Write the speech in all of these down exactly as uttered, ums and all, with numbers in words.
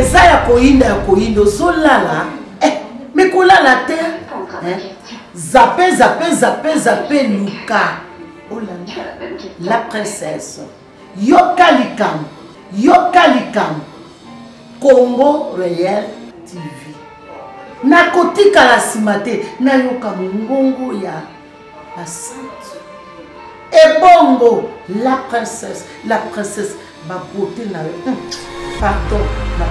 eza ya koyinda ya koyinda osolala me kolala te zape zape zape zape luka la princesse yoka likambo yoka likambo Congo Réel T V nakotikala nsima te nayoka mongongo ya la sainte ebongo la princesse la princesse babote na pardon la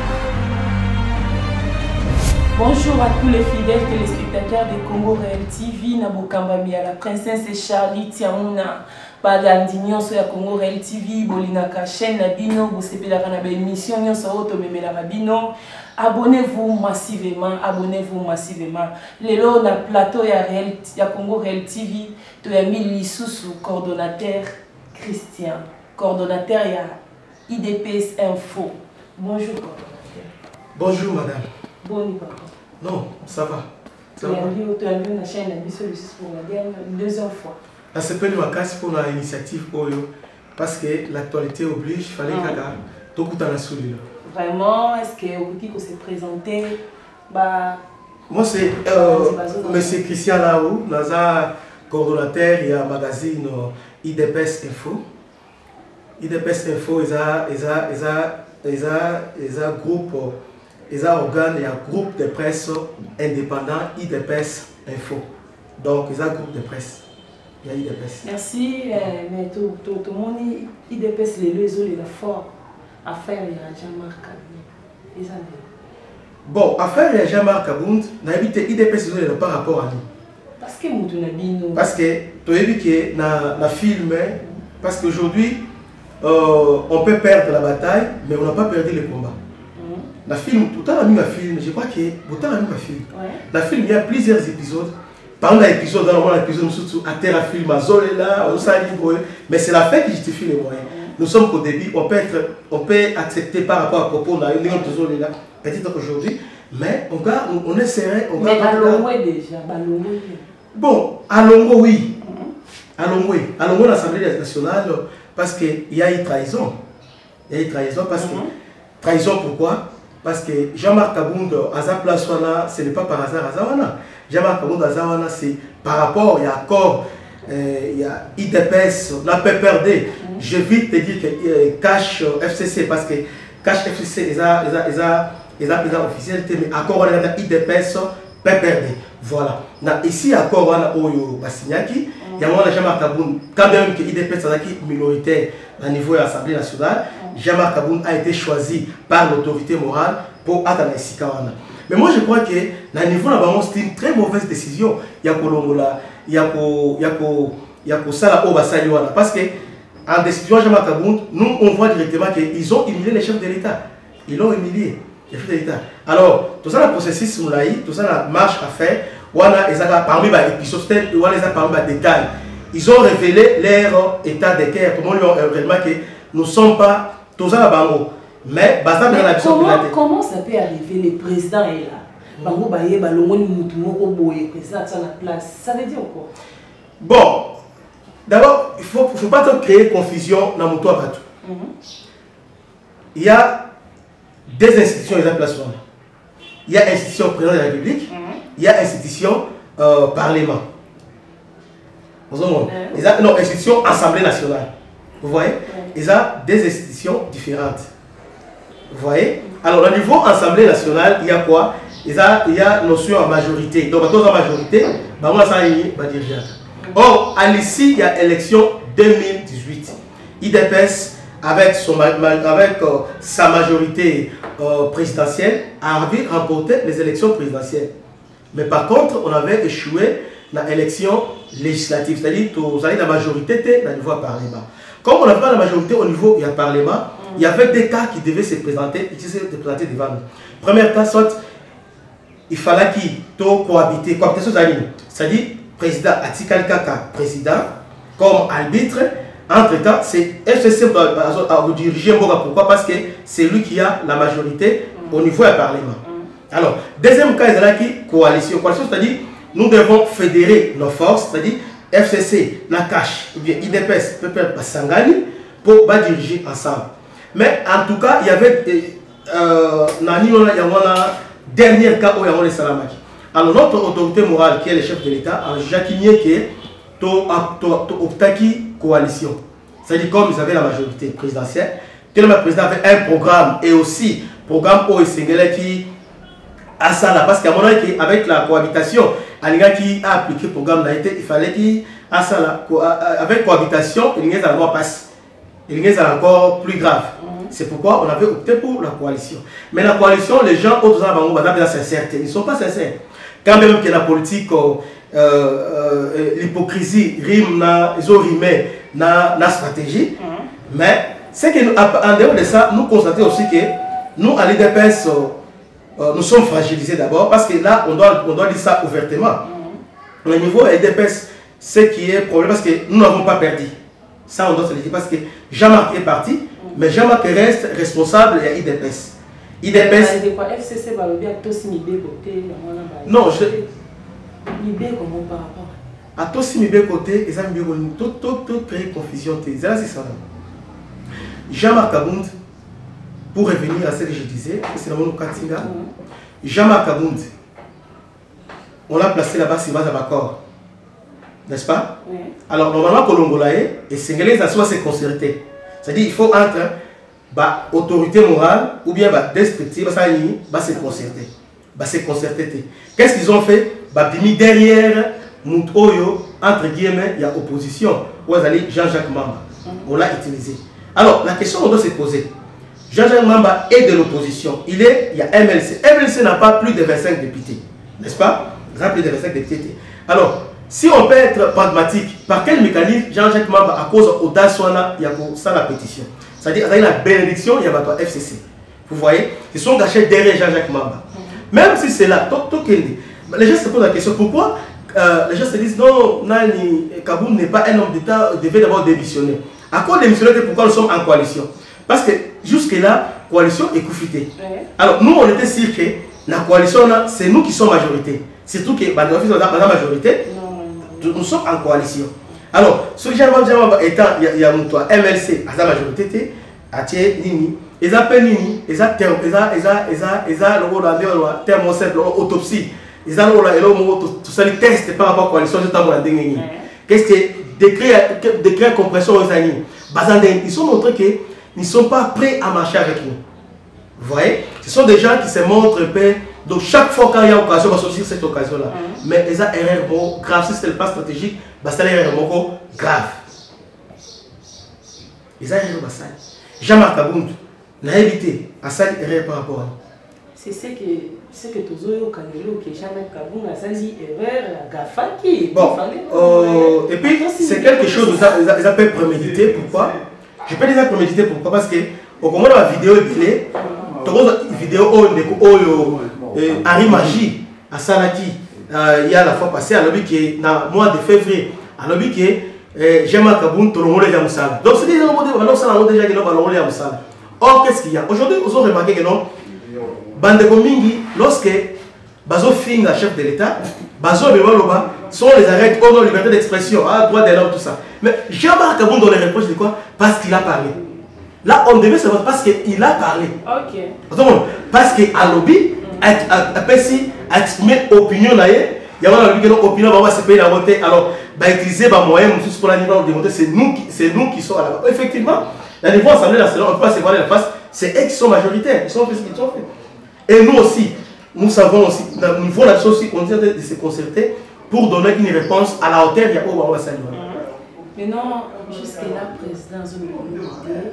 Bonjour à tous les fidèles téléspectateurs de Congo Réel T V. Nabokambami à la princesse Charlie Tiamuna. Bagandi nyonso ya Congo Réel T V. Bolinaka chaîne na bino. Bosepelaka na émission nyonso oto memela mabino. Abonnez-vous massivement. Abonnez-vous massivement. Lelo na plateau ya Réel ya Congo Réel T V. To ya Mili Soussou, coordonnateur Christian. Coordonnateur ya I D P S Info. Bonjour coordonnateur. Bonjour madame. Bon, papa. Non, ça va. Tu as vu la chaîne pour la deuxième fois. C'est pas une casse pour l'initiative parce que l'actualité oblige, il fallait que tout le monde soit là. Vraiment, est-ce que vous s'est présenté? Bah, moi, c'est euh, M. Christian Laou, Naza, coordonnateur, il y a un magazine I D P S Info. I D P S Info, il y a un groupe. Ils ont organisé un groupe de presse indépendant I D P S Info. Donc, ils ont un groupe de presse. Il y a I D P S. Merci, mais tout le monde, I D P S, les réseaux, les forts. Affaire, il y a Jean-Marc Kabound. Bon, affaire, il y a Jean-Marc Kabound. I D P S, ils ont par rapport à nous. Parce que nous, nous Parce que, tu as vu que dans le film, parce qu'aujourd'hui, euh, on peut perdre la bataille, mais on n'a pas perdu le combat. Dans le film, tout le temps, dans le film, je crois que tout le temps, dans le film, dans le film, il y a plusieurs épisodes. Par exemple, l'épisode, dans l'épisode, à terre, à film, à Zolela, mais c'est la fin qui justifie les moyens. Nous sommes qu'au début, on peut, être, on peut accepter par rapport à propos, on a une Zolela, peut-être aujourd'hui, mais on, garde, on, on essaierait. On mais à Longo déjà, à Longo. Bon, à Longo, oui. À Longo, à Longo, l'Assemblée nationale, parce qu'il y a eu trahison. Il y a eu trahison, parce que. Trahison, pourquoi? Parce que Jean-Marc Kabound, à sa place, ce n'est pas par hasard à Zawana. Jean-Marc Kabound, à Zawana, c'est par rapport, il y a encore, euh, il y a I D P S, la P P R D. Mm -hmm. Je vais te dire que euh, Cash F C C, parce que Cash F C C, ils ont officiel, mais encore, on a I D P S, P P R D. Voilà. Ici, encore, on a Oyo Bassignaki. Il y a Jean-Marc Kabound, quand même que I D P S est minoritaire au niveau de l'Assemblée nationale. Jean-Marc Kabound a été choisi par l'autorité morale pour atteindre Sikawana. Mais moi je crois que à niveau là c'est une très mauvaise décision. Il y a Kolongola, il y a ko, il y a ko, il y a ko sala obasaliwana parce que en décision Jean-Marc Kabound, nous on voit directement qu'ils ont humilié les chefs de l'État. Ils l'ont humilié les chefs de l'État. Alors tout ça le processus moulaï, tout ça la marche à faire. Wana ezaka parmi les épisodes, wana ezaka parmi les détails. Ils ont révélé leur état de cœur. Comment ils ont révélé que nous ne sommes pas tous à la bango. Mais, mais comment, comment ça peut arriver? Le président est là. Bango baye balongo ni mutu moko boye président à la place. Ça veut dire quoi? Bon, d'abord, il ne faut, faut pas créer confusion dans mon toit partout. Il y a des institutions qui sont placées. Il y a institution président de la République. Mm -hmm. Il y a institution euh, parlement. Vous voyez? Il y a, non, institution Assemblée nationale. Vous voyez? Il y a des institutions différentes. Vous voyez? Alors, au niveau Assemblée nationale, il y a quoi? Il y a, il y a notion en majorité. Donc, dans la majorité, on va diriger. Or, à l'issue, il y a élection deux mille dix-huit. I D P S, avec, son, avec euh, sa majorité euh, présidentielle, a remporté les élections présidentielles. Mais par contre, on avait échoué dans l'élection législative. C'est-à-dire que vous avez la majorité dans le niveau parlement. Comme on n'a pas la majorité au niveau du Parlement, mm. il y avait des cas qui devaient se présenter, qui se présenter devant nous. Premier cas, soit il fallait qu'il cohabiter, cohabiter sur la ligne. C'est-à-dire, président Atikal Kaka, président, comme arbitre. Entre-temps, c'est F C C à diriger Mboga. Pourquoi? Parce que c'est lui qui a la majorité mm. au niveau du Parlement. Mm. Alors, deuxième cas, il y a qui coalition. Coalition, c'est-à-dire, nous devons fédérer nos forces, c'est-à-dire F C C, la cache, ou bien I D P S, P P R, Sangani, pour bah, diriger ensemble. Mais en tout cas, il y avait euh, Nani, il y a un dernier cas où il y a les Salamaki. Alors, notre autorité morale, qui est le chef de l'État, a jugé que l'Optaki coalition. C'est-à-dire, comme ils avaient la majorité présidentielle, que le président avait un programme et aussi programme O S N G L qui a ça là. Parce qu'à mon avis, avec la cohabitation, qui a appliqué le programme, il fallait qu'il a ça là. Avec cohabitation, il y a encore passe. Il y a encore plus grave. C'est pourquoi on avait opté pour la coalition. Mais la coalition, les gens, autres gens, sincérité. Ils ne sont pas sincères. Quand même que la politique, euh, euh, l'hypocrisie rime, ils ont rimé dans la stratégie. Mm-hmm. Mais c'est qu'en dehors de ça, nous constatons aussi que nous, à l'I D P S, euh, nous sommes fragilisés d'abord parce que là, on doit, on doit dire ça ouvertement. Mm-hmm. Au niveau de l'I D P S, ce qui est problème, parce que nous n'avons pas perdu. Ça, on doit se le dire parce que Jean-Marc est parti, mm-hmm. mais Jean-Marc reste responsable de l'I D P S. I D P S. F C C va bien tous Mibé côté. Non, je. Mibé comment par rapport à tous Mibé côté, ils ont bien tout tout tout créé confusion. C'est ça c'est ça. Jean-Marc Abound, pour revenir à ce que je disais, c'est dans mon Katinga. Jean-Marc Abound, on l'a placé là-bas sur base d'accord, n'est-ce pas? Oui. Alors normalement Colongolae et Sénégalais ça soit se concerter. C'est-à-dire il faut entre bah, autorité morale ou bien bah, destructive, bah, bah, se concerter. Bah, se concerter. Qu'est-ce qu'ils ont fait? Bah, derrière Moutoyo, entre guillemets, il y a opposition. Où est Jean-Jacques Mamba. On l'a utilisé. Alors, la question on doit se poser. Jean-Jacques Mamba est de l'opposition. Il est, il y a M L C. M L C n'a pas plus de vingt-cinq députés. N'est-ce pas? Il n'a plus de vingt-cinq députés. Alors, si on peut être pragmatique, par quel mécanisme Jean-Jacques Mamba, à cause audace, il y a pour ça la pétition? C'est-à-dire, il y a la bénédiction, il y a votre F C C. Vous voyez? Ils sont cachés derrière Jean-Jacques Mamba. Mm-hmm. Même si c'est là, tout, tout, les gens se posent la question, pourquoi euh, les gens se disent non, Nani Kaboum n'est pas un homme d'État, devait d'abord démissionner. À quoi démissionner? Pourquoi nous sommes en coalition? Parce que jusque-là, coalition est coufitée. Ouais. Alors nous, on était sûrs que la coalition, c'est nous qui sommes majorité. Surtout que bah, la majorité, non. Nous sommes en coalition. Alors, ce que j'ai étant, il y a M L C, à la majorité, à Thier, Nini, ils appellent Nini, ils ont le terme simple, autopsie, ils ont tout ça, les tests par rapport à la coalition, je t'en ai. Qu'est-ce que décret de compression aux amis? Ils sont montrés qu'ils ne sont pas prêts à marcher avec nous. Vous voyez? Ce sont des gens qui se montrent prêts. Donc, chaque fois qu'il y a occasion, on va sortir cette occasion-là. Mm. Mais ils ont une erreur grave. Si c'est le pas stratégique, c'est une erreur grave. Ils ont une erreur. Jean-Marc Abound n'a évité à ça une erreur par rapport à nous. C'est ce que ce que tu as dit que Jean-Marc Abound a une erreur grave qui. Bon, euh, et puis c'est quelque chose qu'ils ont prémédité. Pourquoi? Je peux déjà préméditer pourquoi? Parce que au moment de la vidéo est une vidéo où Henri Magie à Salaki, il y a la fois passée, à l'objet qui est dans le mois de février, à l'objet qui est Jean-Marc Abound, tout le monde est à Moussala. Donc c'est déjà déjà que nous allons aller à Moussala. Or, qu'est-ce qu'il y a? Aujourd'hui, vous avez remarqué que non, Bandeko Mingi, lorsque Bazo Fing, la chef de l'État, Bazo et Bebaloba sont les arrêts au nom de liberté d'expression, ah, droit de l'homme, tout ça. Mais Jean-Marc Abound, on les reproche de quoi? Parce qu'il a parlé. Là, on devait savoir parce qu'il a parlé. Ok. Parce qu'à lobby, à exprimer opinion, il y a une opinion, on va se payer la montée. Alors, bah, utiliser les moyens pour la niveau de démonter, c'est nous, nous qui sommes là-bas. Effectivement, la niveau assemblée nationale, on ne peut pas se voir la face, c'est eux qui sont majoritaires, ils sont fait ce qu'ils ont fait. Et nous aussi, nous savons aussi, nous voulons la chose aussi, on dit de se concerter pour donner une réponse à la hauteur, il y a où on va s'allumer. Maintenant, jusque-là, président, je me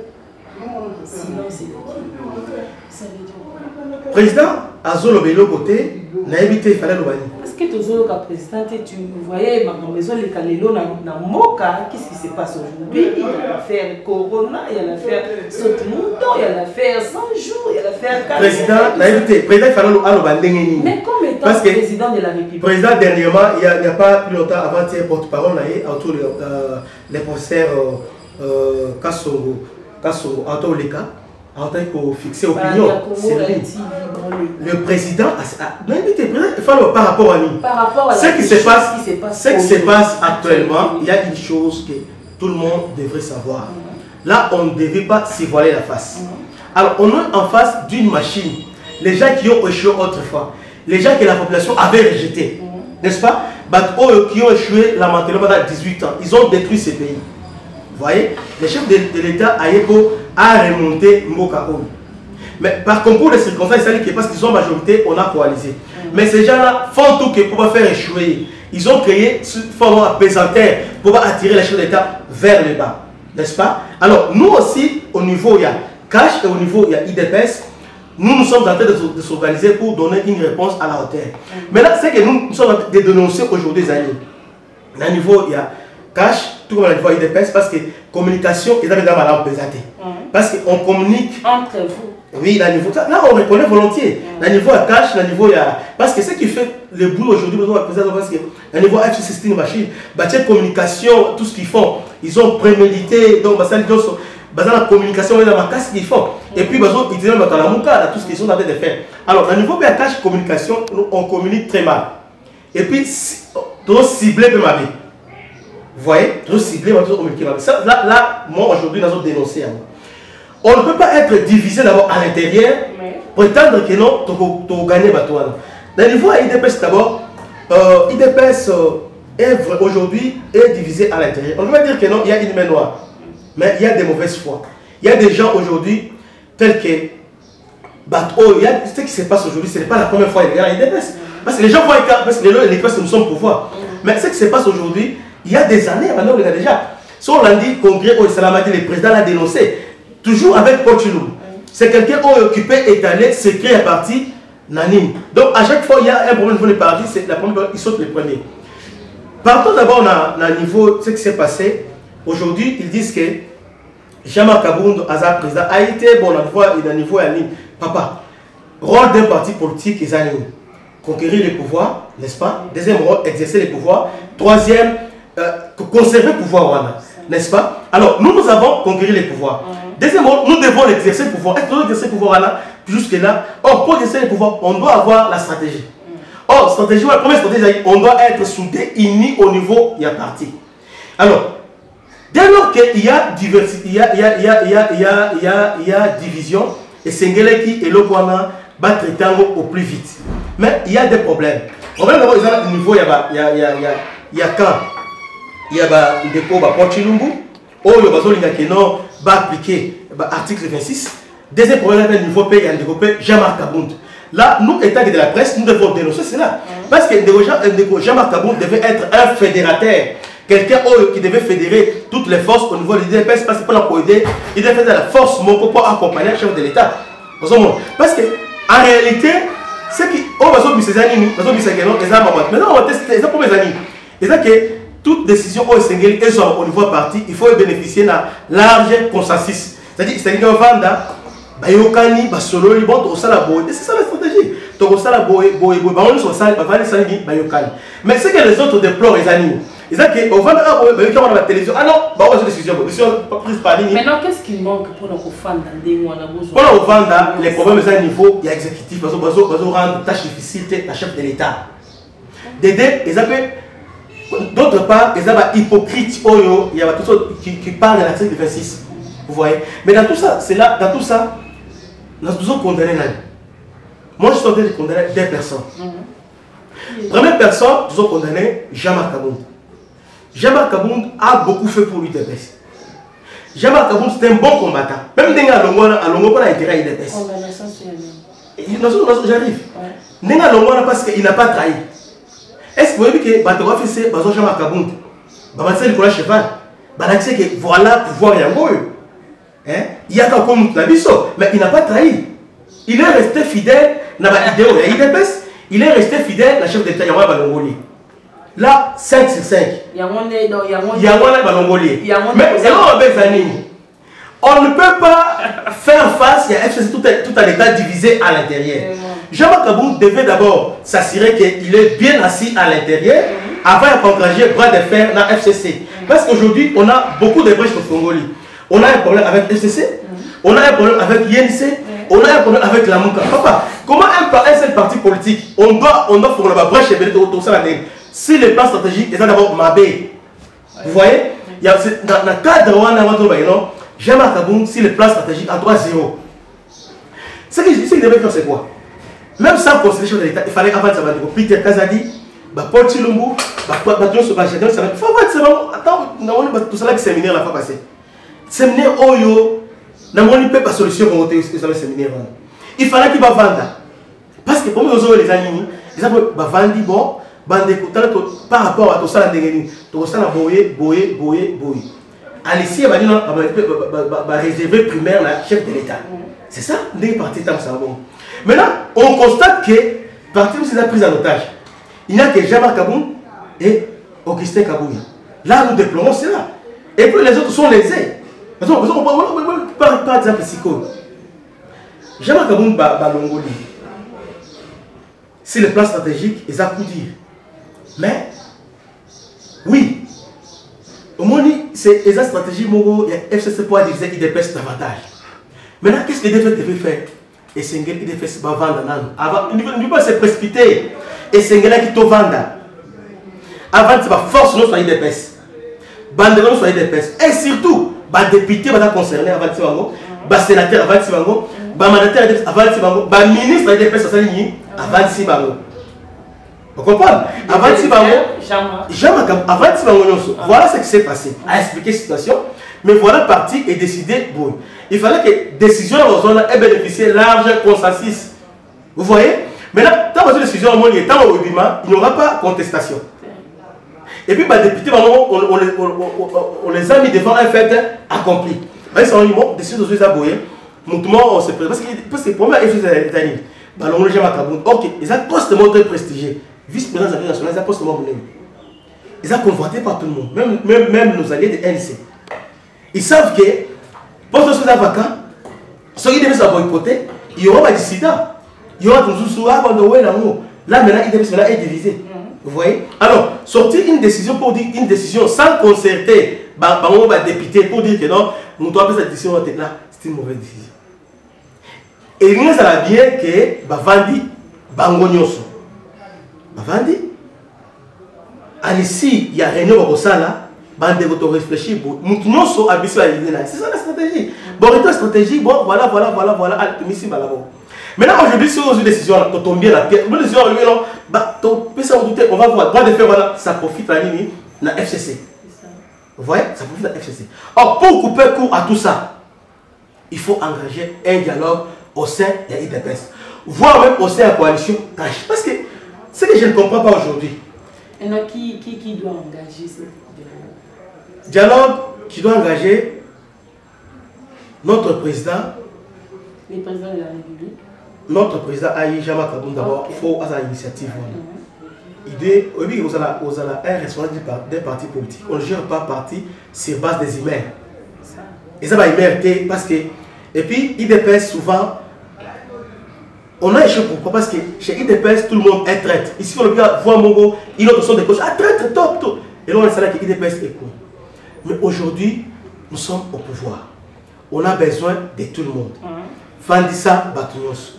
sinon, c'est qui? Ça veut dire quoi? Président, à Zolo Bélo côté, n'a évité, il fallait le bannir. Est-ce que tu Zolo, président, tu voyais ma maison, les Kalélo, dans Moka, qu'est-ce qui se passe aujourd'hui? Il y a l'affaire Corona, il y a l'affaire Saute-Mouton, il y a l'affaire cent jours, il y a l'affaire Kalé. Président, n'a évité, président, il fallait le bannir. Mais comme étant président de la République? Président, dernièrement, il n'y a, a pas plus longtemps, avant de porte-parole, autour des euh, les professeurs euh, Kassongo. En tant que cas, en tant que fixer opinion, c'est le président a invité par rapport à nous. Par rapport à ce qui se passe, ce qui se passe actuellement, il y a une chose que tout le monde devrait savoir. Là, on ne devait pas s'y voiler la face. Alors, on est en face d'une machine. Les gens qui ont échoué autrefois, les gens que la population avait rejetés, mm. n'est-ce pas? Bah, eux qui ont échoué la maintenant pendant dix-huit ans, ils ont détruit ces pays. Vous voyez? Les chefs de, de l'État a remonté Mboka Oyo. Mais par concours de circonstances, c'est parce qu'ils ont majorité, on a coalisé. Mm. Mais ces gens-là font tout que pour faire échouer. Ils ont créé une forme apesanteur pour attirer les chefs d'État vers le bas. N'est-ce pas? Alors, nous aussi, au niveau, il y a Cash et au niveau, il y a I D P S, nous nous sommes en train de, de s'organiser pour donner une réponse à la hauteur. Mm. Mais là, c'est que nous, nous sommes en train de dénoncer aujourd'hui des années. À niveau, il y a Cash, tout comme à niveau I D P S, parce que communication est dans la pesante. Parce qu'on communique entre vous. Oui, la niveau, là on reconnaît volontiers. Mm. La niveau à Cash, la niveau il y a. Parce que ce qui fait le boulot aujourd'hui, parce que la niveau F C C c'est une machine, bah, communication, tout ce qu'ils font, ils ont prémédité, donc bah, ça, bah, la communication, dans ma casse qu'ils font. Mm. Et puis bah, ils disent bah, tout ce qu'ils sont en train de faire. Alors, la niveau à Cash, communication, on communique très mal. Et puis, trop ciblé ma vie. Vous voyez, trop ciblé, trop communiqué. Là, là, moi aujourd'hui, nous avons dénoncé. On ne peut pas être divisé d'abord à l'intérieur, prétendre que non, tu as gagné Batouane. Dans le niveau à I D P S d'abord, euh, I D P S euh, aujourd'hui est divisé à l'intérieur. On ne peut pas dire que non, il y a une main noire, mais il y a des mauvaises foi. Il y a des gens aujourd'hui tels que Batou, il y a ce qui se passe aujourd'hui, ce n'est pas la première fois qu'il y a I D P S. Parce que les gens voient parce que les lois et les classes nous sommes pouvoir. Mais ce qui se passe aujourd'hui, il y a des années, maintenant on a déjà. Si on l'a dit, congrès au Salamati, le président l'a dénoncé. Toujours avec Pochilou. C'est quelqu'un qui est occupé, étalé, secret à partir Nanim. Donc à chaque fois il y a un problème au niveau des partis, c'est la première, ils sautent les premiers. Partons d'abord dans le niveau, ce qui s'est passé. Aujourd'hui, ils disent que Jean-Marc Kabound, Azar président, a été bon à le niveau à Nanim. Papa, rôle d'un parti politique, ils ont conquérir les pouvoirs, n'est-ce pas? Deuxième rôle, exercer les pouvoirs. Troisième, euh, conserver le pouvoir, n'est-ce pas? Alors, nous, nous avons conquérir les pouvoirs. Deuxièmement, nous devons exercer le pouvoir. Est-ce que nous exercer le pouvoir là, jusque-là? Or, pour exercer le pouvoir, on doit avoir la stratégie. Or, stratégie, la première stratégie, on doit être soudés, unis au niveau, il y a parti. Alors, dès lors qu'il y a diversité, il y a, il y a, il y a, il y a, il y a, il y a, il y a division, et Sengele qui est le point va traiter au plus vite. Mais il y a des problèmes. Le problème d'abord, il y a un niveau, il y a, il y a, il y a, il y a quand il y a des dépôts, Pochilumbu, où il y a non va appliquer l'article vingt-six. Deuxième problème, le niveau pays a développé Jean-Marc Kabound. Là, nous, État de la presse, nous devons dénoncer cela. Parce que Jean-Marc Kabound devait être un fédérateur. Quelqu'un qui devait fédérer toutes les forces au niveau de l'I D P S, parce que pour la aider, il devait faire la force pour accompagner le chef de l'État. Parce que, en réalité, ce qui. On va se dire que nous, maintenant, on va tester les premières années. Et ça que toute décision au Sénégal et au niveau parti, il faut bénéficier d'un large consensus. C'est-à-dire que nous avons Bayokani, Basololi, bon, tout ça la boue. Et c'est ça la stratégie. Tout ça la boue, boue, boue, boue, on ça, Bayokani. Mais ce que les autres déplorent, les amis, ils disent qu'on va dans la télévision. Ah non, bah on va faire des décisions. Prise par ligne. Maintenant, qu'est-ce qui manque pour nous vendre des mois? Pour nous vendre, les problèmes à un niveau, il y a exécutif, parce qu'on va rendre tâche difficile à chef de l'État. D'aider, ils appellent. D'autre part, ils ont hypocrite, il y a tout ça qui, qui parle de l'article vingt-six. Vous voyez? Mais dans tout ça, c'est là, dans tout ça, nous devons condamner l'année. Moi, je suis en train de condamner deux personnes. Mm-hmm. Première personne, nous devons condamner Jean-Marc Kabound. Jean-Marc Kabound a beaucoup fait pour l'U D P S. Jean-Marc Kabound, c'est un bon combattant. Même si à Longo, on a intérêt à l'U D P S. J'arrive. Nenga Longo, parce qu'il n'a pas trahi. Est-ce que vous voyez que Bateau fait Bazo Jean-Marc Kabound, Babansé Nicolas Cheval, Balaxé que voilà pouvoir Yango. Il y a comme la biso, mais il n'a pas trahi. Il est resté fidèle à l'idée de l'I D P S, il est resté fidèle à la chef d'État Yango Balongoli. Là, cinq sur cinq. Yango Balongoli. Mais on ne peut pas faire face à F C C tout un État divisé à l'intérieur. Jean-Marc Kabound devait d'abord s'assurer qu'il est bien assis à l'intérieur avant d'encourager bras de fer dans F C C. Parce qu'aujourd'hui, on a beaucoup de brèches au Congolais. On a un problème avec F C C, on a un problème avec I N C, on a un problème avec la Mouka. Papa, comment un, un seul parti politique, on doit, on doit faire la brèche et tout ça. Si les plans stratégiques, ils sont d'abord Mabé. Vous voyez, il y a, dans le cadre de Jean-Marc Kabound, si les plans stratégiques en trois zéro. Ce que je dis, ce qu'il devait faire, c'est quoi? Même sans conseiller chef de l'État, il fallait avant ça va dire Peter Kazadi, Paul Chilumbu, Paul Badios, Bajadon, ça va. Il faut voir, c'est vraiment. Attends, on a tout ça qui séminaire la fois passée. Séminaire Oyo, n'a pas pas solution pour monter le séminaire. Il fallait qu'il va vendre. Parce que pour nous, les amis, ils ont vendu bon, par rapport à tout ça, tout ça, boyer, boyer, boyer, boyer. Alicia va dire réserver primaire la chef de l'État. C'est ça, on est parti dans ça. Maintenant, on constate que, partir de cette prise en otage, il n'y a que Jean-Marc Kaboum et Augustin Kabouya. Là, nous déplorons cela. Et puis les autres sont lésés. Par exemple, Siko. Jean-Marc Kaboum Balongoli. C'est le plan stratégique, ils ont pu dire. Mais, oui, au moins, c'est une stratégie, il F C C pour diviser, il dépêche davantage. Maintenant, qu'est-ce qu'il devait faire? Et Sengel, il devait se vendre. Il ne peut pas se précipiter. Et Sengel, qui te vend. Avant, c'est ma force, nous soyons dépêche. Bandelon soyons dépêche. Et surtout, les députés sont concernés avant de les sénateurs avant de les mandataires avant de les ministres avant de vous comprenez? Avant de voilà ce qui s'est passé. À expliquer la situation. Mais voilà parti et décidé. Bon. Il fallait que la décision dans la zone ait bénéficié large consensus. Vous voyez? Maintenant, tant que la décision il n'y aura pas contestation. Et puis, les députés, on, on, on, on les a mis devant un fait accompli. Ils sont dit, bon, décision de la boyer. On se présente. Parce que pour moi, il faut ok, ils ont postement très prestigieux. Vice-président de l'Assemblée nationale, ils ont postement bonheur. Ils ont convoité par tout le monde, même, même, même nos alliés de N C. Ils savent que, pour que ce soit vacant, ceux qui devaient se boycotter, il y aura des dissidents. Il y aura toujours sous l'amour. Là, maintenant, il devait être divisé. Vous voyez? Alors, sortir une décision pour dire une décision sans concerter les députés pour dire que non, nous devons faire cette décision là, c'est une mauvaise décision. Et il nous a bien que Bavandi Bangonyoso. Bavandi Ici, il y a réunion au Sala, bande de réfléchir. Nous sommes habitués à l'idée là. C'est ça la stratégie. Bon, la stratégie, bon, voilà, voilà, voilà, voilà, maintenant, aujourd'hui, si on a une décision, on tombe bien la pierre. Une décision, on va voir, droit de faire, voilà, ça profite à la F C C. Vous voyez, ça profite à la F C C. Or, pour couper court à tout ça, il faut engager un dialogue au sein de l'I D P S, voire même au sein de la coalition cash. Parce que ce que je ne comprends pas aujourd'hui. Et qui, qui, qui doit engager ce dialogue? Dialogue qui doit engager notre président. Le président de la République. Notre président Aïe Jama Kaboum d'abord, il faut avoir l'initiative. Idée, oui, vous avez un responsable d'un parti politique. On ne gère pas parti sur base des emails. Et ça va email parce que. Et puis, I D P S, souvent, on a échoué pourquoi? Parce que chez I D P S, tout le monde est traite. Ici, on voit Mongo, il a son des coachs. Ah, traite, top, top. Et là, on est là que I D P S est cool. Mais aujourd'hui, nous sommes au pouvoir. On a besoin de tout le monde. Fandissa Batounos.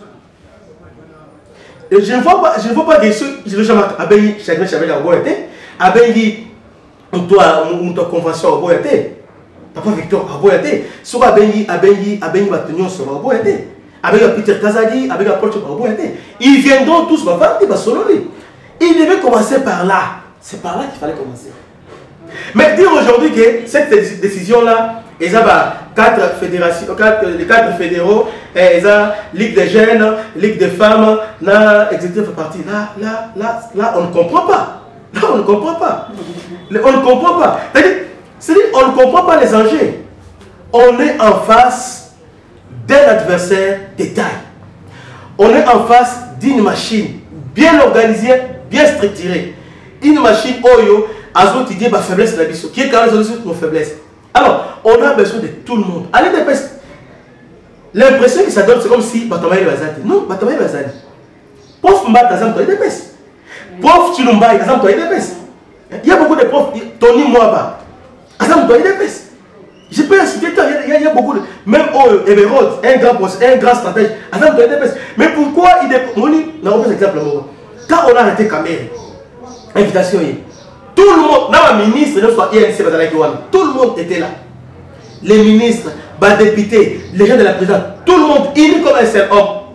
Je ne vois pas, je ne vois pas des choses. Je ne vois pas des choses. Je ne vois pas des choses. Je ne vois pas des convention à Boyate. Papa Victor a Boyate. Sur Abengi, Abengi, Abengi Batounos sur Boyate. Avec Peter Kazadi, avec Paul à Boyate. Ils viendront tous, ma femme, ils vont soloner. Ils devaient commencer par là. C'est par là qu'il fallait commencer. Mais dire aujourd'hui que cette décision-là, ils ont quatre fédérations, quatre, les quatre fédéraux, ils ont Ligue des jeunes, Ligue des femmes, là, exécutif fait partie. Là, là, là, là, on ne comprend pas. Là, on ne comprend pas. On ne comprend pas. C'est-à-dire, on ne comprend pas les enjeux. On est en face d'un adversaire de taille. On est en face d'une machine bien organisée, bien structurée. Une machine Oyo, Azo qui dit ma faiblesse la biso, qui est quand même nos faiblesses. Alors, on a besoin de tout le monde. Allez, l'impression que ça donne, c'est comme si Batamaï Bazati. Non, Batamaï Bazati. Prof Mba, par exemple, tu as des Prof Chilumba, par exemple, tu as des il y a beaucoup de profs. Tony Mwaba, par exemple, tu as des je peux inciter, il y, y a beaucoup de. Même Oyo, Eberod, un grand, un grand stratège, par exemple, tu as des mais pourquoi il est. On a un exemple. Quand on a arrêté Kamel, invitation, tout le monde, dans la ministre, tout le monde était là. Les ministres, les députés, les gens de la présidence, tout le monde, unis comme un seul homme,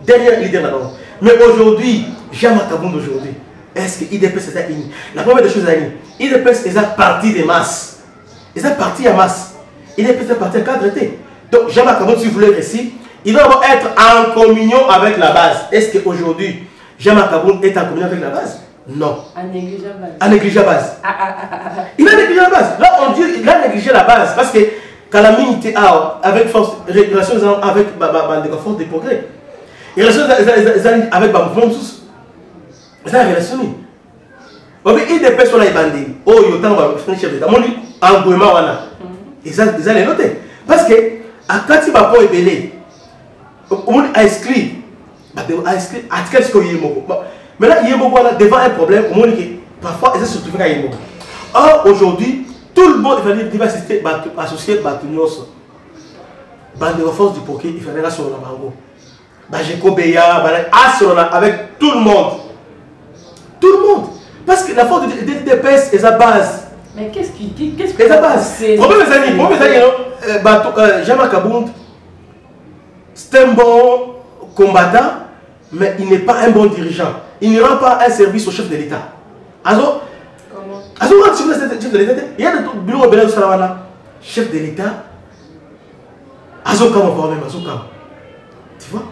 derrière leader là-bas. Mais aujourd'hui, Jean Kabound aujourd'hui, est-ce que I D P S est à une? La première des choses, I D P S est à partie des masses. Ils sont partis à masse. I D P S est parti à cadre. Donc, Jean Kabound, si vous voulez réussir, il doit être en communion avec la base. Est-ce qu'aujourd'hui, Jean Kabound est en communion avec la base? Non. À négliger la base. À négliger la base. Ah, ah, ah, ah. Il a négligé la base. Là, on dit qu'il a négligé la base. Parce que quand la minute a avec force, relation avec la force des progrès, et relation avec le mouvement tous, c'est la relation. Il D P S sur la bandit. Oh, il y a un chef d'État. Mon dit, en gouvernement, ils ont les noté. Parce que, à quand il va pas ébeler, on a inscrit, a inscrit, à quel ce qu'il y a. Mais là, il y a devant un problème, on dit que parfois, ils sont surtout à Yémo. Or, aujourd'hui, tout le monde il va s'associer à Batunios. Bande de force du poké, il fallait sur la bango. Bajeko Beya, avec tout le monde. Tout le monde. Parce que la force de l'I D P S est sa base. Mais qu'est-ce qui dit? Qu'est-ce que sa base? Pour mes amis, pour mes amis, Jean Kabound, c'est un bon combattant, mais il n'est pas un bon dirigeant. Il ne rend pas un service au chef de l'État. Alors, comment? Alors, chef de l'État, il y a le bureau de Salavana, chef de l'État, Azokam, on parle même, Azokam. Tu vois?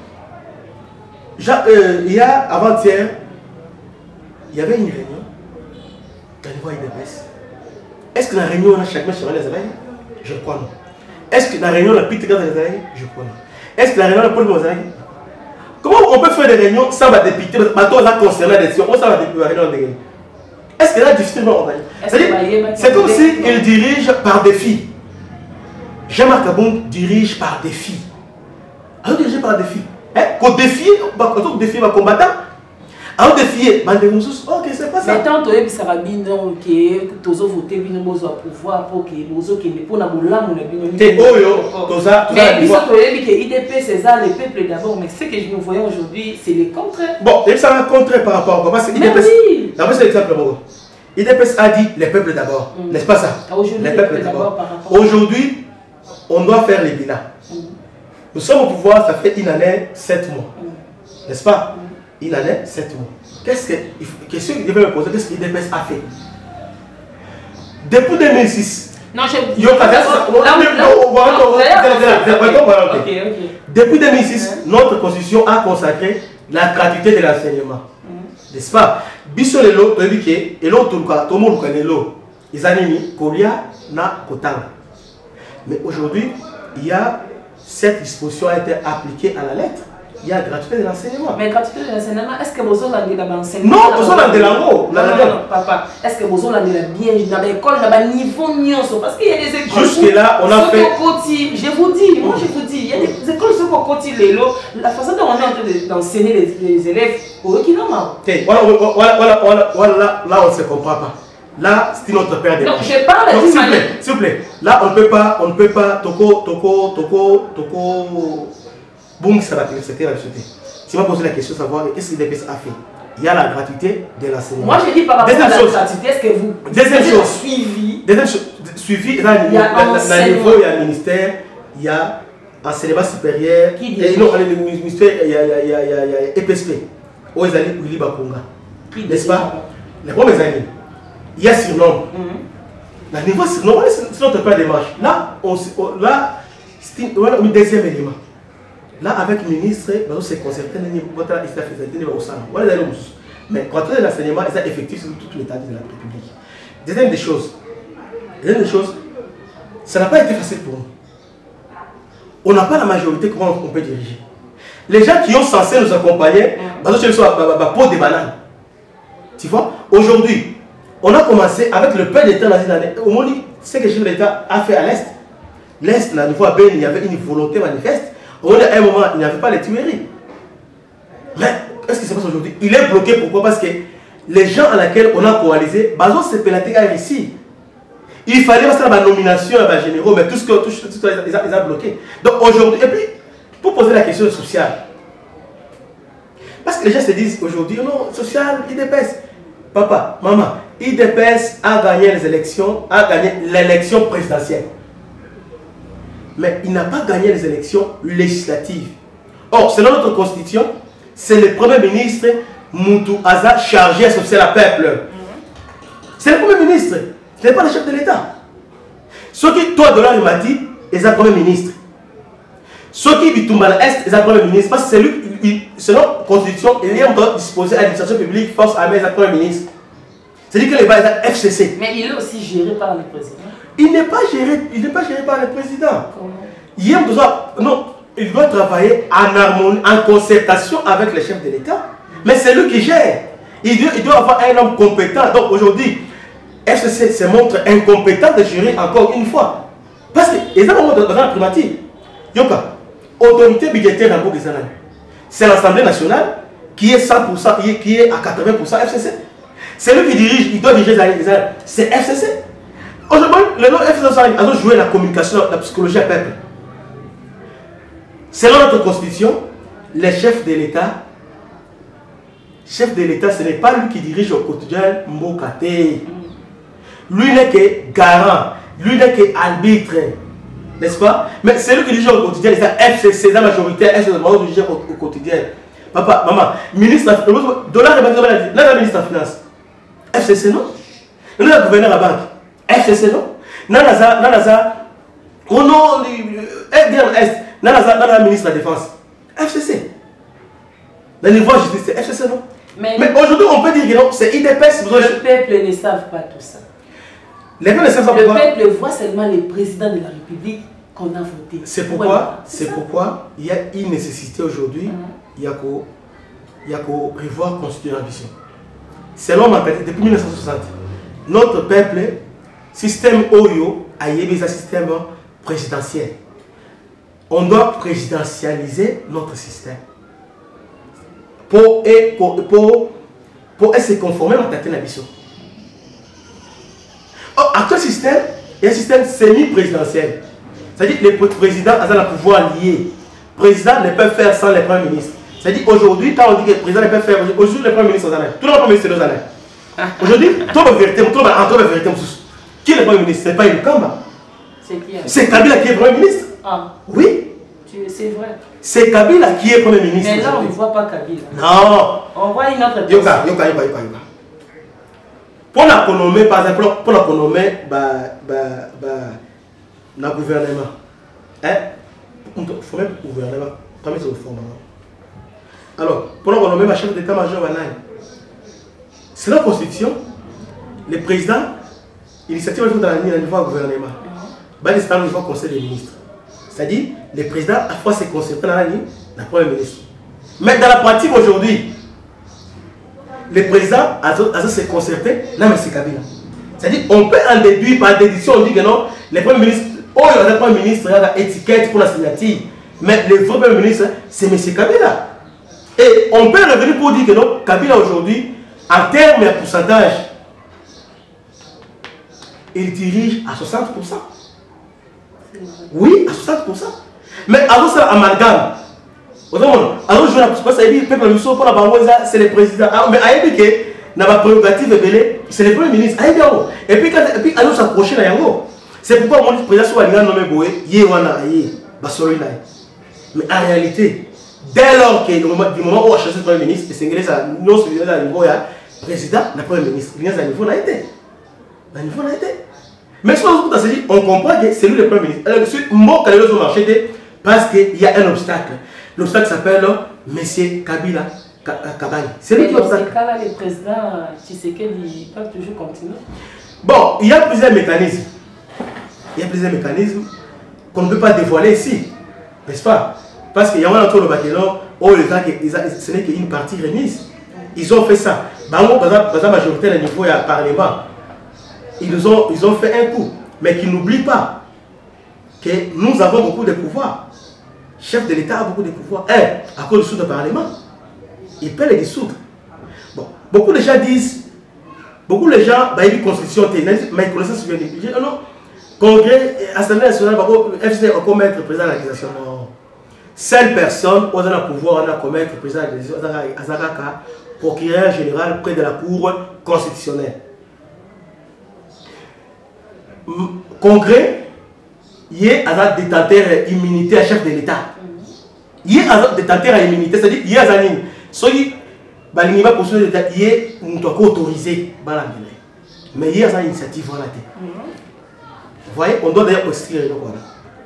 Il y a avant-hier, il y avait une réunion dans le niveau I D P S. Est-ce que la réunion, on a chaque match sur les oreilles? Je crois non. Est-ce que la réunion, on a pris les oreilles? Je crois non. Est-ce que la réunion, on a pris les oreilles? Comment on peut faire des réunions sans la dépiter? Parce que là, concernant la décision, on s'en va députer la réunion de réunion. Est-ce que là, difficilement, on va dire? C'est comme s'il dirige par défi. Jean-Marc Kabound dirige par défi. Alors, dirige par défi. Qu'au défi, quand défi va combattre, alors défier, ok, c'est pas ça. Mais tant que ça va bien, ok, tous os voter, bien nous au pouvoir pour que nous autres qui ne pour la moula, nous ne bien. T'es oh yo, tout ça, tout ça. Mais ils sont que I D P c'est ça, le peuple d'abord, mais ce que nous voyons aujourd'hui, c'est le contraire. Bon, et ça va contrer par rapport à quoi? Parce que I D P S, d'abord c'est l'exemple moi. I D P S a dit les peuples d'abord, n'est-ce pas ça? Les peuples d'abord. Aujourd'hui, on doit faire les bilans. Nous sommes au pouvoir, ça fait une année, sept mois, n'est-ce pas? Une année, sept mois. Qu'est-ce que, question qu'il devait me poser, qu'est-ce que l'I D P S a fait? Depuis deux mille six, non, je... Depuis deux mille six, notre constitution a consacré la gratuité de l'enseignement. N'est-ce pas? Bissolelo, et l'autre, tout le monde connaît l'eau. Ils ont mis Kolia na Kotanga. Mais aujourd'hui, il y a cette disposition a été appliquée à la lettre. Il y a gratuité de l'enseignement. Mais gratuité de l'enseignement, est-ce que vous avez l'enseignement? Non, vous avez l'enseignement. Non, non, non, papa. Est-ce que vous avez bien dans l'école, dans le niveau nyonso? Parce qu'il y a des écoles. Jusque-là, on a fait. Je vous dis, moi je vous dis, il y a des écoles sur le côté, la façon dont on est en train d'enseigner les élèves, au équilibre. Voilà, voilà, voilà, voilà, là on ne se comprend pas. Là, c'est notre père de. Non, je parle de s'il vous plaît, s'il vous plaît. Là, on ne peut pas, on ne peut pas, toko, toko, toko, toko. Boum, ça va te c'était la société. Tu m'as posé la question de savoir qu'est-ce que l'I D P S a fait. Il y a la gratuité de l'enseignement. Moi, je dis par rapport à la gratuité, est-ce que vous avez suivi? Deuxième chose, suivi, dans le niveau, il y a le ministère, il y a enseignement supérieur, qui dit et non, le ministère, il y a E P S P, où ils allaient Willy Bakonga. N'est-ce pas? Les premières années, il y a surnom. Le niveau surnom, c'est notre pas démarche. Là, là c'est le deuxième élément. Là, avec le ministre, c'est concerté, mais quand on a l'enseignement, c'est effectif sur tout l'état de la République. Deuxième des choses, deuxième des choses, ça n'a pas été facile pour nous. On n'a pas la majorité, comment on peut diriger. Les gens qui ont censé nous accompagner, ils sont à peau des bananes. Tu vois, aujourd'hui, on a commencé avec le peu d'État dans une année. Au moins, ce que le chef de l'État a fait à l'Est, l'Est, la niveau à Ben, il y avait une volonté manifeste. À un moment, il n'y avait pas les tueries. Mais qu'est-ce qui se passe aujourd'hui? Il est bloqué. Pourquoi? Parce que les gens à laquelle on a coalisé, Bazo s'est pélaté à ici. Il fallait faire la nomination à les généraux, mais tout ce que tout, tout, tout, ils ont bloqué. Donc aujourd'hui, et puis, pour poser la question sociale, parce que les gens se disent aujourd'hui, non, social, I D P S. Papa, maman, I D P S a gagné les élections, a gagné l'élection présidentielle. Mais il n'a pas gagné les élections législatives. Or, selon notre constitution, c'est le premier ministre Moutou Aza chargé associé à la peuple. C'est le premier ministre, ce n'est pas le chef de l'État. Ce qui, toi, Dollar Mati, est le premier ministre. Ce qui, Bitumbala Est, est le premier ministre, parce que c'est lui, selon la Constitution, il est disposé à l'administration publique, force armée, est le premier ministre. C'est-à-dire que les bases F C C. Mais il est aussi géré par le président. Il n'est pas géré, il n'est pas géré par le président. Comment? Il a besoin, non, il doit travailler en harmonie, en concertation avec les chefs de l'État. Mais c'est lui qui gère. Il doit, il doit avoir un homme compétent. Donc aujourd'hui, F C C se montre incompétent de gérer encore une fois. Parce que les gens dans la primature, Yoka, autorité budgétaire dans le c'est l'Assemblée nationale qui est cent pour cent, qui est à quatre-vingts pour cent F C C. C'est lui qui dirige, il doit diriger les gens. C'est F C C. Aujourd'hui, le nom F C C a joué la communication, la psychologie à peuple. Selon notre constitution, les chefs de l'État, chef de l'État, ce n'est pas lui qui dirige au quotidien Mbokate. Lui n'est que garant, lui n'est que arbitre, n'est-ce pas? Mais c'est lui qui dirige au quotidien, les F C C, la majorité, F C C, le dirige au quotidien. Papa, maman, ministre, dollar, la ministre de la Finance, F C C non? Nous avons gouverneur à la banque, F C C non? Nanaza, Nanaza, au nom du Est, Nanaza, ministre de la Défense, F C C. Le niveau de justice, c'est F C C non? Mais, Mais aujourd'hui, on peut dire que non, c'est I D P S. Le peuple ne savent pas tout ça. Les peuples ne savent pas. Le peuple voit seulement les présidents de la République qu'on a voté. C'est pourquoi, c'est pourquoi il y a une nécessité aujourd'hui, il y a qu'au revoir la constitution d'ambition. Selon ma tête, depuis mille neuf cent soixante, notre peuple, système Oyo, a eu un système présidentiel. On doit présidentialiser notre système. Pour, pour, pour, pour se conformer à la tête d'ambition. Or, actuel système, il y a un système semi-présidentiel. C'est-à-dire que le président a un pouvoir lié. Le président ne peut faire sans le premier ministre. C'est-à-dire aujourd'hui, quand on dit que le président ne peut faire, aujourd'hui le premier ministre, tout le premier ministre c'est deux années. Aujourd'hui, tout le vérité, tout le entre la vérité. Qui est le premier ministre? Ce n'est pas une Kamba. C'est qui? C'est Kabila qui est premier ministre. Ah. Oui. C'est vrai. C'est Kabila qui est premier ministre. Mais là, on ne voit pas Kabila. Non. On voit une autre personne. Yoka, yoka, yoka, yoka, yoka. Pour la nommer, par exemple, pour la nommer, bah, bah, bah, le gouvernement. Hein? Il faut même le gouvernement. Pas mettre au fond. Alors, pour la nommer, ma chef d'état-major, c'est la constitution. Le président, l'initiative est dans le niveau du gouvernement. C'est au niveau du conseil des ministres. C'est-à-dire, le président a fois se concerter dans la première ministre. Mais dans la pratique aujourd'hui, le président a se concerté, là, mais c'est Kabila. C'est-à-dire, on peut en déduire par déduction, on dit que non, le premier ministre, oh, le premier ministre a l'étiquette pour la signature. Mais le vrai premier ministre, c'est M. Kabila. Et on peut revenir pour dire que non, Kabila aujourd'hui, en termes de pourcentage, il dirige à soixante pour cent. Oui, à soixante pour cent. Mais avant ça, amalgame. Alors, je ne sais pas, c'est le président. Mais à l'époque, dans ma prérogative, c'est le premier ministre. Et puis, et puis, allons s'approcher là. C'est pourquoi mon président soit nommé Boé, Yewana, Basolina. Mais en réalité, dès lors que du moment où on a cherché le premier ministre, c'est que non seulement à niveau président, le premier ministre, il y a un niveau n'a été. Un niveau n'a été. Mais si on comprend que c'est lui le premier ministre. Alors, moi, quand il a marché, parce qu'il y a un obstacle. L'obstacle s'appelle M. Kabila Kabani. C'est lui qui obstacle. Dans ce cas-là, les présidents Tshisekedi peuvent toujours continuer. Bon, il y a plusieurs mécanismes. Il y a plusieurs mécanismes qu'on ne peut pas dévoiler ici. N'est-ce pas? Parce qu'il y a un autre bâtiment, ce n'est qu'une partie remise. Ils ont fait ça. Par exemple, la majorité du niveau du Parlement, ils ont, ils ont fait un coup. Mais qu'ils n'oublient pas que nous avons beaucoup de pouvoirs. Le chef de l'État a beaucoup de pouvoirs. Un, à cause du sous du Parlement, il peut les dissoudre. Bon, beaucoup de gens disent, beaucoup de gens, bah, il y a une constitution, mais ils connaissent ce que je dis. Non, Congrès, Assemblée nationale, F C C va commettre le président de l'accusation. Non. Seule personne qui a le pouvoir de commettre le président de l'accusation, Azaraka, procureur général près de la Cour constitutionnelle. Congrès, il y a un détenteur d'immunité à chef de l'État. Il y a un détenteur d'immunité, c'est-à-dire qu'il y a un Soki, balingi ba poursuivre l'État, il est autorisé. Mais il y a une initiative. Vous voyez, on doit d'ailleurs extraire le voilà.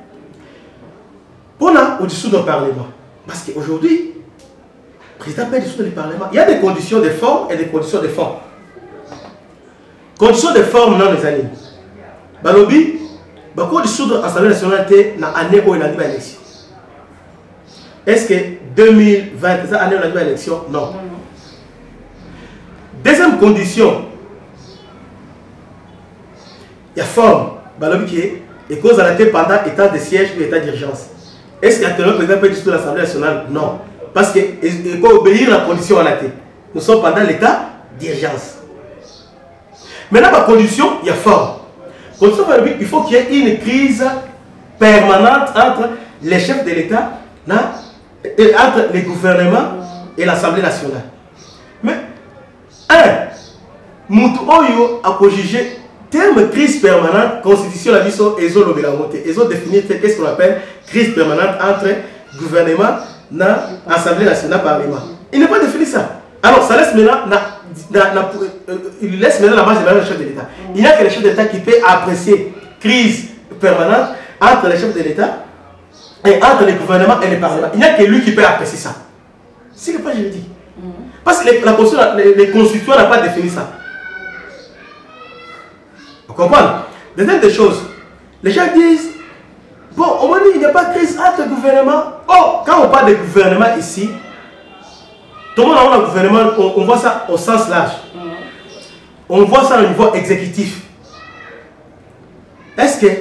Pour là, au-dessous du Parlement. Parce qu'aujourd'hui, le président peut dissoudre le Parlement. Il y a des conditions de forme et des conditions de fond. Conditions de forme, non, les amis. Balobi, quand dissoudre l'Assemblée nationale, dans l'année où il a dit l'élection. Est-ce que deux mille vingt, cette année où il a dit l'élection? Non. Deuxième condition, il y a forme. Balobi qui est, et cause à la tête pendant état de siège ou état d'urgence. Est-ce qu'actuellement le président peut dissoudre l'Assemblée nationale? Non. Parce qu'il faut obéir à la condition à la tête. Nous sommes pendant l'état d'urgence. Maintenant, la condition, il y a forme. Condition, il faut qu'il y ait une crise permanente entre les chefs de l'État, entre les gouvernements et l'Assemblée nationale. Mais, un, Moutou Oyo a jugé terme crise permanente, constitution la mission et zone montée. Ils ont défini qu'est-ce qu'on appelle crise permanente entre gouvernement et Assemblée nationale Parlement. Il n'est pas défini ça. Alors, ça laisse maintenant, na, na, na, il laisse maintenant la marge de manœuvre du chef de l'État. Il n'y a que le chef de l'État qui peut apprécier crise permanente entre les chefs de l'État et entre les gouvernements et les parlements. Il n'y a que lui qui peut apprécier ça. C'est le pas juridique. Parce que les, la constitution, les, les constituants n'ont pas défini ça. Vous comprenez? Deuxième des choses, les gens disent, bon, au moins il n'y a pas de crise entre le gouvernement. Oh, quand on parle de gouvernement ici, tout le monde a un gouvernement, on, on voit ça au sens large. On voit ça au niveau exécutif. Est-ce que,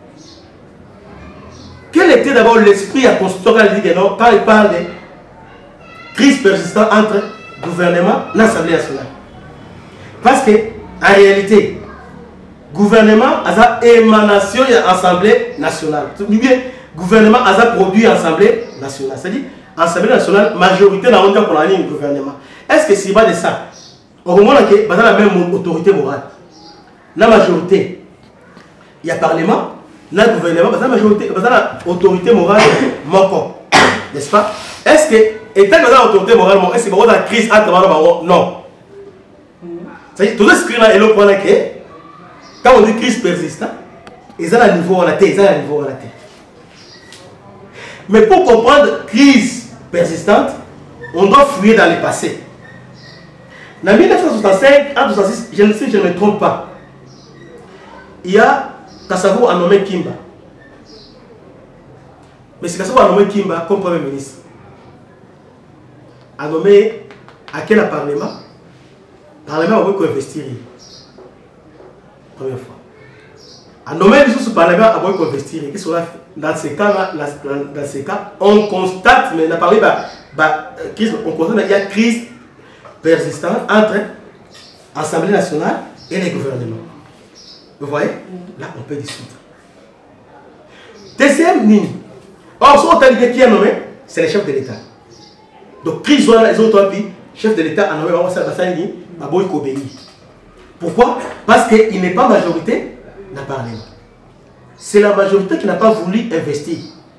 quel était d'abord l'esprit à constitution quand il dit que non, quand il parle de crise persistante entre gouvernement et l'Assemblée nationale? Parce que, en réalité, gouvernement a une émanation de l'Assemblée nationale. Ou bien, gouvernement a un produit de l'Assemblée nationale. C'est-à-dire, l'Assemblée nationale, majorité dans le pour le gouvernement. Est-ce que c'est pas de ça? Au moment où il y a la même autorité morale, la majorité, il y a le Parlement, le gouvernement, il y a la majorité, il y a l'autorité morale, n'est-ce pas? Est-ce que, étant dans l'autorité morale, est-ce que c'est une crise entre non. C'est-à-dire, tout ce qui est là, quand on dit crise persistante, ils ont un niveau à la tête, ils ont un niveau à la tête. Mais pour comprendre crise persistante, on doit fouiller dans le passé. En mille neuf cent soixante-cinq, en mille neuf cent soixante-six, je ne sais, je ne me trompe pas, il y a Kassavou a nommé Kimba. Mais c'est Kassavou a nommé Kimba comme Premier ministre. A nommé à quel Parlement? Le Parlement a voulu investir. Première fois. A nommé les sous Parlement a voulu investir. Qu'est-ce qu'on a fait? Dans ces cas, dans ces cas, on constate, mais on a parlé, bah, bah, crise, on constate qu'il y a crise persistante entre l'Assemblée nationale et les gouvernements. Vous voyez? Là, on peut discuter. Deuxième ligne. Or, ce qu'on a dit qui a nommé, c'est le chef de l'État. Donc, crise, les autres pays, chef de l'État a nommé, on va faire ça, il va obéir. Pourquoi? Parce qu'il n'est pas majorité dans le Parlement. C'est la majorité qui n'a pas voulu investir.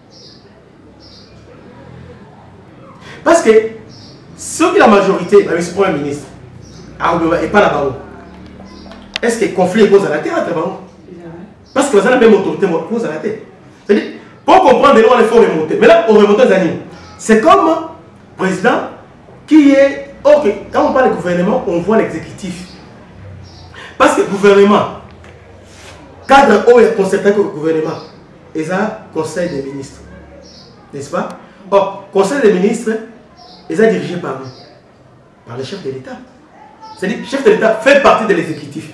Parce que ceux qui la majorité, avec ce Premier ministre, et pas là-bas, est-ce que le conflit est cause à la terre là-bas? Parce que vous avez la même autorité cause à la terre. C'est-à-dire, pour comprendre, il faut remonter. Mais là, on remonte les années. C'est comme le président qui est. Ok, quand on parle de gouvernement, on voit l'exécutif. Parce que le gouvernement, cadre haut et concerté avec le gouvernement, il y a un conseil des ministres. N'est-ce pas? Or, conseil des ministres, il est dirigé par nous, par le chef de l'État. C'est-à-dire que le chef de l'État fait partie de l'exécutif.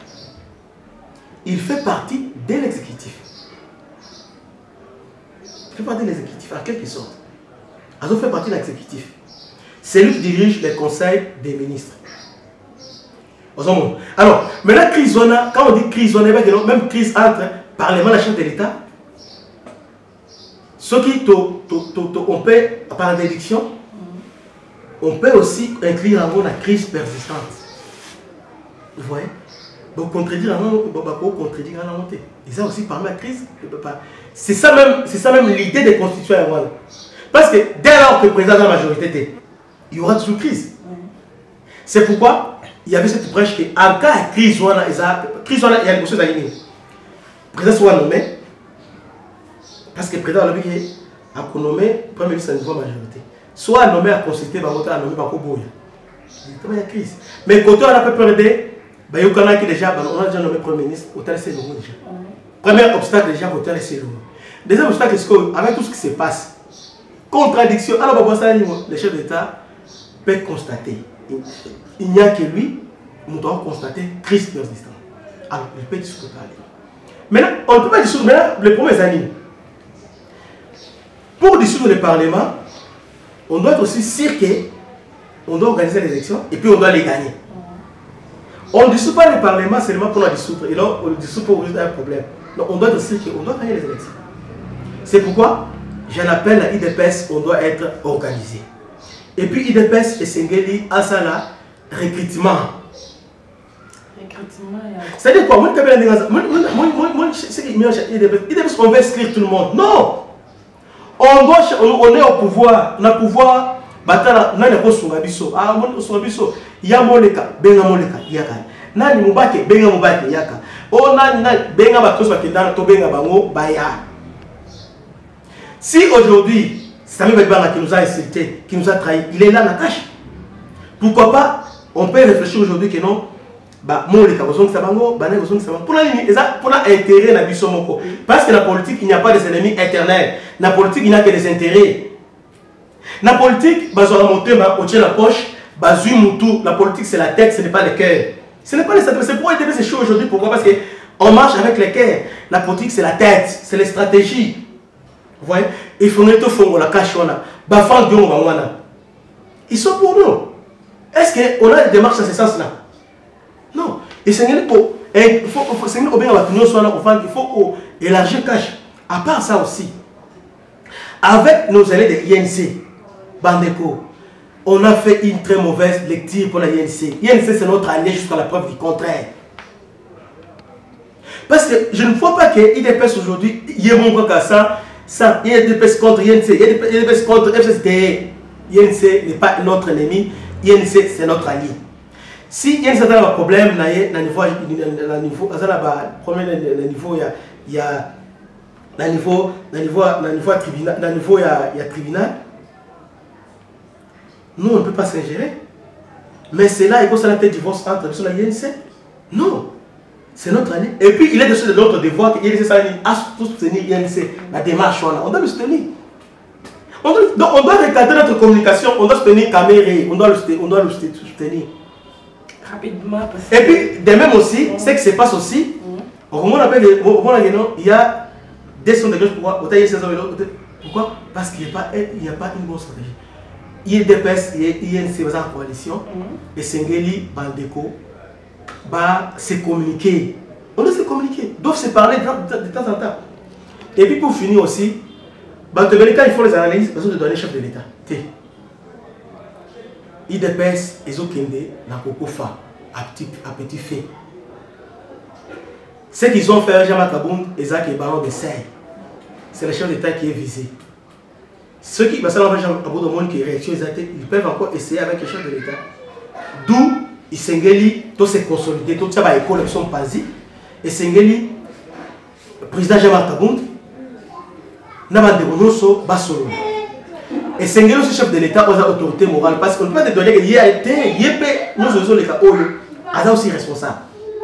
Il fait partie de l'exécutif. Il fait partie de l'exécutif, à quelque sorte. Il fait partie de l'exécutif. C'est lui qui dirige le conseil des ministres. Alors, maintenant, crise, quand on dit crise, même crise entre Parlement et le chef de l'État, ce qui, on peut, par déduction, on peut aussi inclure en la crise persistante. Vous voyez? Donc, contredire en contredire en montée. Ils ont aussi parlé de la crise. C'est ça même, c'est ça même l'idée des constituants. Parce que dès lors que le président a la majorité, il y aura toujours crise. Mm. C'est pourquoi il y avait cette brèche que en cas de crise, il y a des choses à dire. Le président soit nommé, parce que le président a nommé le premier ministre à niveau majorité. Soit nommé à consulter, à nommé à Koboya. Il y a une crise. Mais quand on a peur de, il y a déjà, on a déjà nommé premier ministre, on a laissé le mot déjà. Premier obstacle déjà, on a laissé le mot. Deuxième obstacle, c'est qu'avec tout ce qui se passe, contradiction, alors le chef d'État peut constater. Il n'y a que lui, nous devons constater crise persistante. Alors, il peut discuter. Maintenant, on ne peut pas dissoudre maintenant les premières années. Pour dissoudre le Parlement, on doit être aussi sûr qu'on doit organiser les élections et puis on doit les gagner. On ne dissout pas le Parlement seulement pour la dissoudre. Et là, on le dissout pour résoudre un problème. Non, on doit être sûr qu'on doit gagner les élections. C'est pourquoi j'en appelle à I D P S, on doit être organisé. Et puis I D P S et Sengeli, à ça là, recrutement. C'est-à-dire quoi? I D P S, on veut inscrire tout le monde. Non! On, doit, on est au pouvoir. On a le pouvoir. On a le pouvoir. Il y a Moleka, Benga Moleka, Yaka. Nani Mubake, Benga Mubake, Yaka. Oh, Nani, Benga Batos, Bakendana, Tobenga Bango, Baya. Si aujourd'hui, Sami Badbanga qui nous a insulté, qui nous a trahi, il est là, la cache. Pourquoi pas? On peut réfléchir aujourd'hui que non. Bah, Moleka, Bozong Sabango, Bané, Bozong Sabango. Pour l'intérêt, la Bissomoko. Parce que la politique, il n'y a pas des ennemis éternels. La politique, il n'y a que des intérêts. La politique, Bazora Motema, au la poche, Bazu Moutou, la politique c'est la tête, ce n'est pas le cœur. Ce n'est pas les stratégies. C'est pourquoi c'est chaud aujourd'hui. Pourquoi? Parce qu'on marche avec le cœur. La politique c'est la tête, c'est les stratégies. Vous voyez? Il faut que nous la cache. Ils sont pour nous. Est-ce qu'on a des démarches dans ce sens-là? Non. Et c'est il faut il faut élargir le cache. À part ça aussi, avec nos élèves de I N C, Bandeko, on a fait une très mauvaise lecture pour la I N C. I N C, c'est notre allié jusqu'à la preuve du contraire. Parce que je ne vois pas que I D P S aujourd'hui, il y a mon cas ça, ça, I D P S contre I N C, I D P S contre F S D. I N C n'est pas notre ennemi, I N C c'est notre allié. Si I N C a un problème, na niveau, na niveau, niveau, il y a na niveau, na niveau, na niveau tribunal, na niveau, il y a, il y a tribunal. Nous, on ne peut pas s'ingérer. Mais c'est là, il faut que ça ait divorce entre la I N C. Non. C'est notre année. Et puis, il est de notre devoir que I N C a soutenir I N C. La démarche, on doit le soutenir. On doit, donc, on doit recadrer notre communication, on doit soutenir Caméré, on doit le soutenir. On doit le soutenir. Rapidement. Parce et puis, de même aussi, mmh. ce qui se passe aussi, mmh. au moment où il y a des sons de gauche pour pourquoi? Parce qu'il n'y a, a pas une bonne stratégie. I D P S et I N C en coalition, mm-hmm. et Sengeli, Bandeko, bah, c'est communiquer. On doit se communiquer, doivent se parler de, de, de temps en temps. Et puis pour finir aussi, bah, il faut les analyses, parce que de donner chef de l'État. I D P S, ils ont Kende, na Kokofa, à petit, à petit fait. Ce qu'ils ont fait, Jean Makaboum, Isaac et Baron de Serre, c'est le chef d'État qui est visé. Ceux qui, parce que qui ils peuvent encore essayer avec les chefs de l'État. D'où ils Sengeli, tous ces consolidés, tout ça va école ils sont pas y. Et Sengeli, le président Jean-Marc Kabound, n'a pas de bonus Basolo. Et Sengeli aussi chef de l'État aux autorités morales parce qu'on ne peut pas te donner qu'il y a été, il y a nous faisons les cas où il est aussi responsable.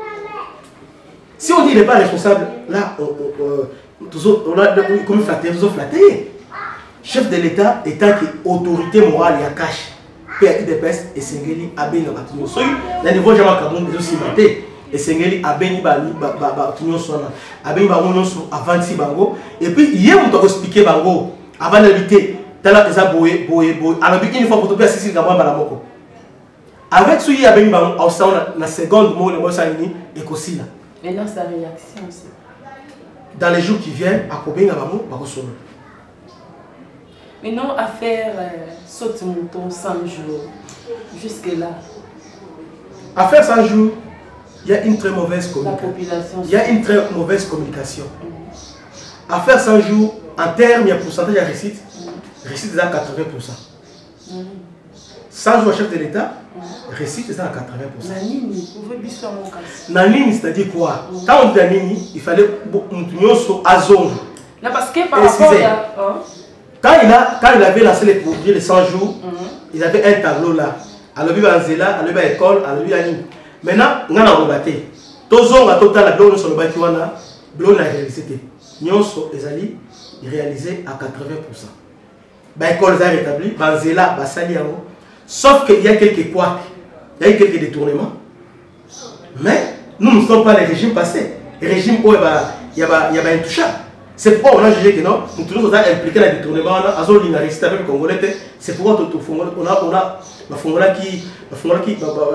Si on dit qu'il n'est pas responsable, là, on, on, on, on a comme flatté, nous avons flatté. Chef de l'État, État qui autorité morale, il y a cash. P I D P S et Sengeli a béni la bâtiment. Soit le niveau Jean-Marc Kabound est aussi maté. Et Sengeli a béni la bâtiment sona. A béni la bâtiment avant si bango. Et puis, hier, on doit expliquer bango. Avant d'habiter, t'as là, t'as boé, boé, boé. Alors, une fois, pour te faire Sicile, Gabon, Balamoko. Avec ce qui a béni bango, on sent la seconde mot, le mot Saini, et qu'aussi là. Et dans sa réaction aussi. Dans les jours qui viennent, à Kobé, Gabon, Bakosono. Maintenant, à faire euh, saute mouton cent jours, jusque-là. À faire cent jours, il y a une très mauvaise communication. La population. Il y a une très mauvaise communication. Mm. À faire cent jours, en termes, il y a un pourcentage de réussite. Mm. Réussite est à quatre-vingts pour cent. Mm. cent jours chef de l'État, récite c'est à quatre-vingts pour cent. Nanini, vous voulez bien mon cas. Nanini, c'est-à-dire quoi? Quand on dit Nanini, il fallait Moutounioso Azong. Non, parce que par rapport à... Quand il, a, quand il avait lancé les projets de cent jours, mm -hmm. il avait un tableau là. Alors, il y a Anzela, alors, il y a l'école, alors, il y a Nini. Maintenant, on a rebatté. Tozong a total la blonde sur le bâtiment là, blonde a réalisé. Nyonso, les alliés, réalisé à quatre-vingts pour cent. L'école est rétablie, Anzela, Basali, sauf qu'il y a quelques couacs, il y a quelques détournements. Mais nous ne sommes pas les régimes passés. Les régimes où il y a intouchable. C'est pourquoi on a jugé que non, nous toujours impliqués dans le détournement, on a réussi avec le Congolais. C'est pourquoi on a, on a, qui, qui,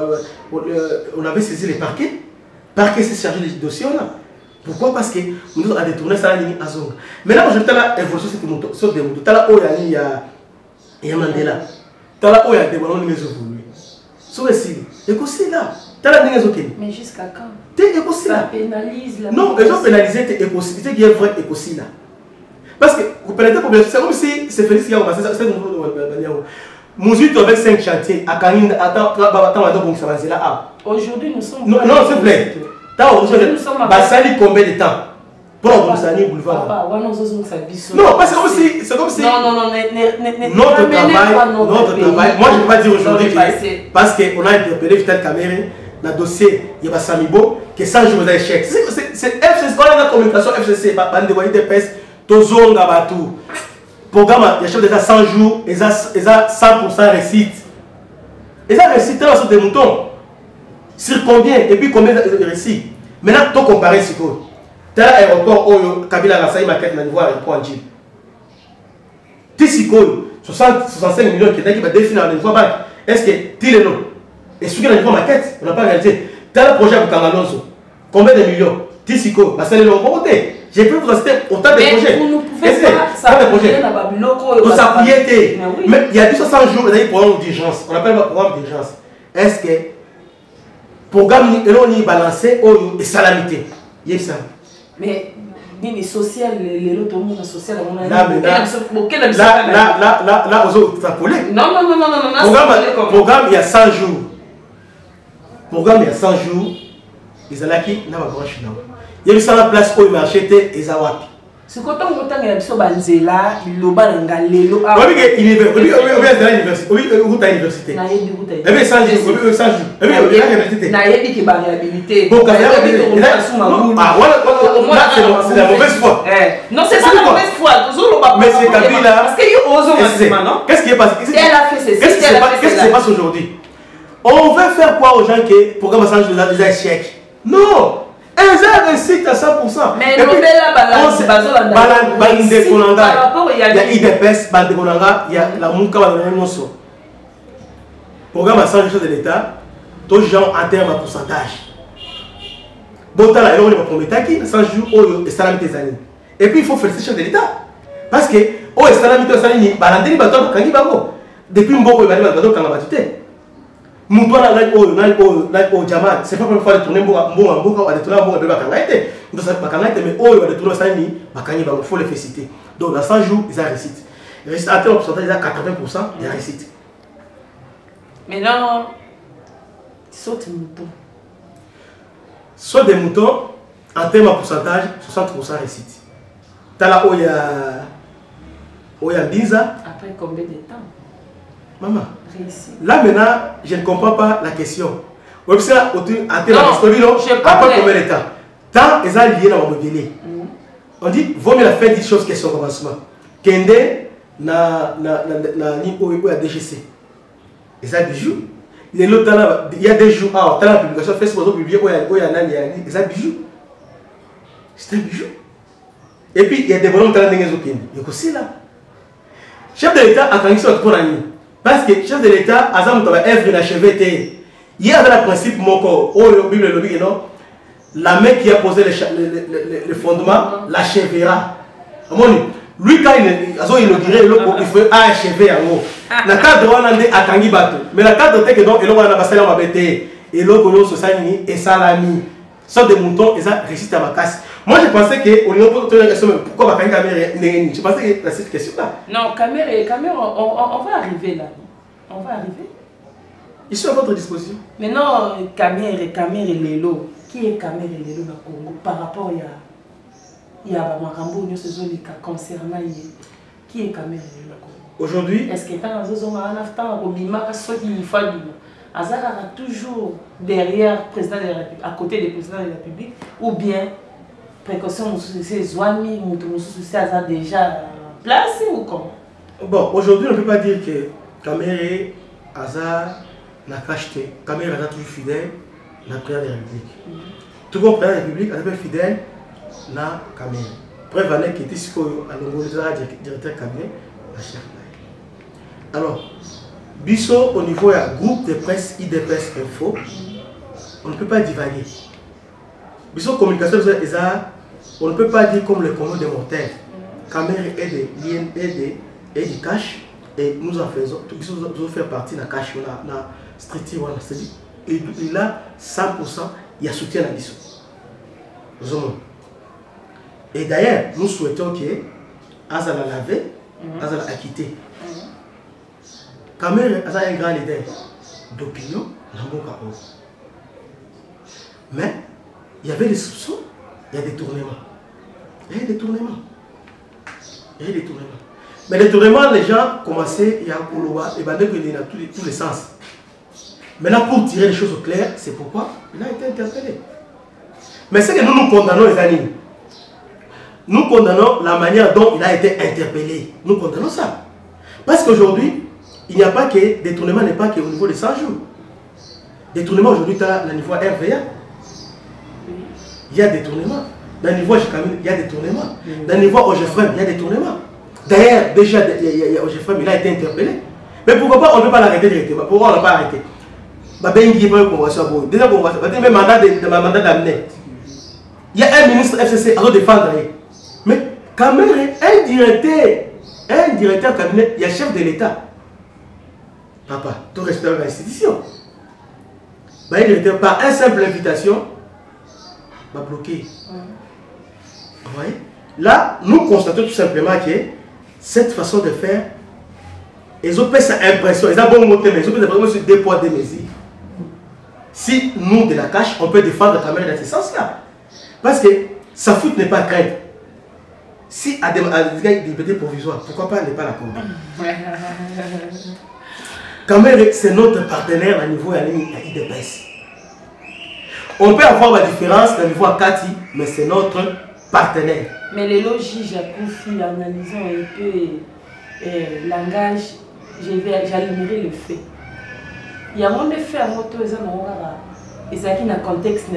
on avait saisi les parquets. Le parquet s'est chargé des dossiers. Pourquoi? Parce que nous avons détourné ça à Azong. Maintenant, je vais à l'évolution sur des motos. Tala où il y a Mandela. Tala où il y a des ballons de maison pour lui. Sur le site. Et aussi là. Mais jusqu'à quand? Ça pénalise la... Non, ils ont pénalisé tes écosystèmes. C'est qui est vrai écosystème là. Parce que vous pénalisez pour bien. C'est comme si c'est Félix qui a commencé. C'est comme Mouzito avec cinq chantiers. À Kanine, attends, attends, attends, aujourd'hui nous sommes. Non, non, s'il vous plaît. Aujourd'hui nous sommes. Basali combien de temps? Pour Boussani Boulevard. Non, parce que c'est comme si. Non, non, non, notre travail, notre travail. Moi, je ne vais pas dire aujourd'hui parce qu'on a interpellé Vital Kamere. Dans le dossier, il y a Samibo, qui est cent jours d'échec. C'est F C C, on a la communication F C C, bande de voyous de peste, Tozonga Batou. Programme, il y a chef d'État cent jours, ils ont cent pour cent réussite. Ils ont réussi sur des moutons. Sur combien? Et puis combien de réussite? Maintenant, tu compares ce que. Tel aéroport, où Kabila Rassaï maquette dans le niveau aéroport en Djib. Tissiko, soixante-cinq millions qui va définir dans le niveau banque. Est-ce que Tileno? Et ce qui est dans la maquette, on n'a pas réalisé. Tel projet pour Kangalonzo, combien de millions? Tissiko, c'est le bon côté. J'ai pu vous citer autant de projets. Mais vous ne pouvez pas s'appuyer dans la Vous s'appuyer. Mais il y a deux cent jours, vous avez un programme d'urgence. On appelle le programme d'urgence. Est-ce que le programme est balancé ou est salamité? Il y a ça. Mais ni social, les autres monde social, on a là, là, là, là, là, aux autres, ça collé. Non, non, non, non, non, non. Programme, programme, il y a cent jours. Programme, il y a cent jours. Ils ont acquis, n'a pas branché là. Il y a eu ça la place où il m'a acheté et ça va. C'est quand on entend qu'il y a sur Banzela, il y a Bangalelo. Oui, oui, il est oui, oui, oui, à l'université. Oui, où ta université. Eh bien, cent jours, oui, cent jours. Eh bien, il y a l'université. Naïe qui variabilité. Bon, quand il y a l'université. Ah, voilà, c'est la mauvaise foi. Non, c'est pas la mauvaise foi. Mais c'est Kabila. Parce qu'il y a Ozo maintenant, non? Qu'est-ce qui est passé? Elle a fait ceci. Qu'est-ce qui se passe aujourd'hui? On veut faire quoi aux gens que le programme change de des échecs? Non! Ils ont réussi à cent pour cent. Mais le Bella Balance, il y a I D P S, il y a la Mouka, il y a programme à cent jours de l'État, tous les gens en termes de pourcentage. Bon, là, il y a un cent jours, il y a et puis il faut féliciter le chef de l'État. Parce que, oh, il y a depuis un bon, il y a un Moutoua na o na o na o Jaman, c'est pas pour faire tourner mboka mboka mboka ou de tourner mboka de bakangate. Donc ça bakangate mais o de tourner ça ni bakangi ba faut les féliciter. Donc dans cent jours ils ont réussi. Réussite à tel pourcentage ils ont quatre-vingts pour cent de réussite. Mais non, saute mouton. Soit des moutons en termes de pourcentage soixante pour cent réussite. T'as là où il y a où il y a dix ans. Après combien de temps? Maman. Là maintenant, je ne comprends pas la question. Après combien de temps? Tant ils ont lié dans mon mobilier. On dit, vaut mieux la faire des choses qui sont au commencement. Kende, na na na na ni o o D G C. Ils ont bijoux. Il y a des jours, ah, dans la publication Facebook, publié où il y a où il y a nani, ils ont bijoux. C'est un bijou. Et puis il y a des bonhommes dans la dégaine Il y a aussi là. Chef de l'État a quand sur pour l'année. Parce que le chef de l'État a œuvre inachevé. Il y a le principe Moko, oh, la Bible le dit, non? La main qui a posé le, le, le, le fondement l'achèvera. Lui, quand il a inauguré, il faut achever en haut. La cadre on a attendu bateau. Mais la cadre que donc, il a passé la bêté. Et l'eau que nous sommes et salami. Soit des moutons, ils ont réussi à ma casse. Moi, je pensais que, au niveau de la question, pourquoi ma caméra n'est pas. Je pensais que cette question-là. Non, caméra, caméra, on, on, on va arriver là. On va arriver. Ils sont à votre disposition. Maintenant, Kamere, Kamere Lelo, qui est Kamere Lelo dans le Congo par rapport à il y a Marambo, nous faisons les cas concernant qui est Kamere Lelo dans le Congo. Aujourd'hui, est-ce que tu as un affaire au Bima, ce qu'il faut dire Azara a toujours derrière le président de la République, à côté du président de la République, ou bien précaution, c'est Zouami, c'est Azara déjà placé ou comment? Bon, aujourd'hui, on ne peut pas dire que Kamere Azara n'a pas acheté. Kamere Azara toujours fidèle à la président de la République. Mm -hmm. Tout le monde, président de la République, est fidèle à Kamere. Preuve année qui était à l'Angolisa, directeur cabinet, la chef. Alors, Bisso, au niveau du groupe de presse I D P S Info, on ne peut pas divaguer. Bisso communication, on ne peut pas dire comme le commun des mortels. Kamere est de l'I N P D et du cash, et nous en faisons, nous devons faire partie de la cash, on a street, et il a cent pour cent, il y a soutien à Bisso. Et d'ailleurs, nous souhaitons que Azala lavé, Azala acquitté. Kamere a un grand leader d'opinion dans mon cas. Mais il y avait des soupçons, il y a des tournements. Il y a des tournements. Il y a des tournements. Mais les tournements, les gens commençaient, il y a un couloir, et bien il y a tous les, tous les sens. Maintenant, pour tirer les choses au clair, c'est pourquoi il a été interpellé. Mais c'est que nous nous condamnons les animaux. Nous condamnons la manière dont il a été interpellé. Nous condamnons ça. Parce qu'aujourd'hui, il n'y a pas que des tournements, n'est pas qu'au niveau des cent jours. Des tournements aujourd'hui, tu as le niveau R V A. Il y a des tournements. Dans le niveau H K M, il y a des tournements. Dans le niveau O G F R E M, il y a des tournements. D'ailleurs, déjà, O G F R E M, il a été interpellé. Mais pourquoi pas, on ne peut pas l'arrêter directement? Pourquoi on ne l'a pas arrêté? Déjà, même mandat d'amener. Il y a un ministre F C C à le défendre. Mais Kamere, un directeur, un directeur cabinet, il y a chef de l'État. Papa, tout respect à l'institution. Bah, il était par une simple invitation, va bloquer. Vous voyez? Là, nous constatons tout simplement que cette façon de faire, ils ont fait cette impression, ils ont bon monté, mais ils ont fait vraiment sur deux poids, deux mesures. Si nous, de la cache, on peut défendre Kamere dans ce sens-là. Parce que sa faute n'est pas crainte. Si à des libertés provisoires, pourquoi pas ne pas la combattre? Kamere, c'est notre partenaire à niveau à I D P S. On peut avoir la différence à niveau à Kati, mais c'est notre partenaire. Mais les logiques, j'ai analysant un peu le langage, j'allumerai le fait. Il y a un effet à moto, et ça qui est dans le contexte,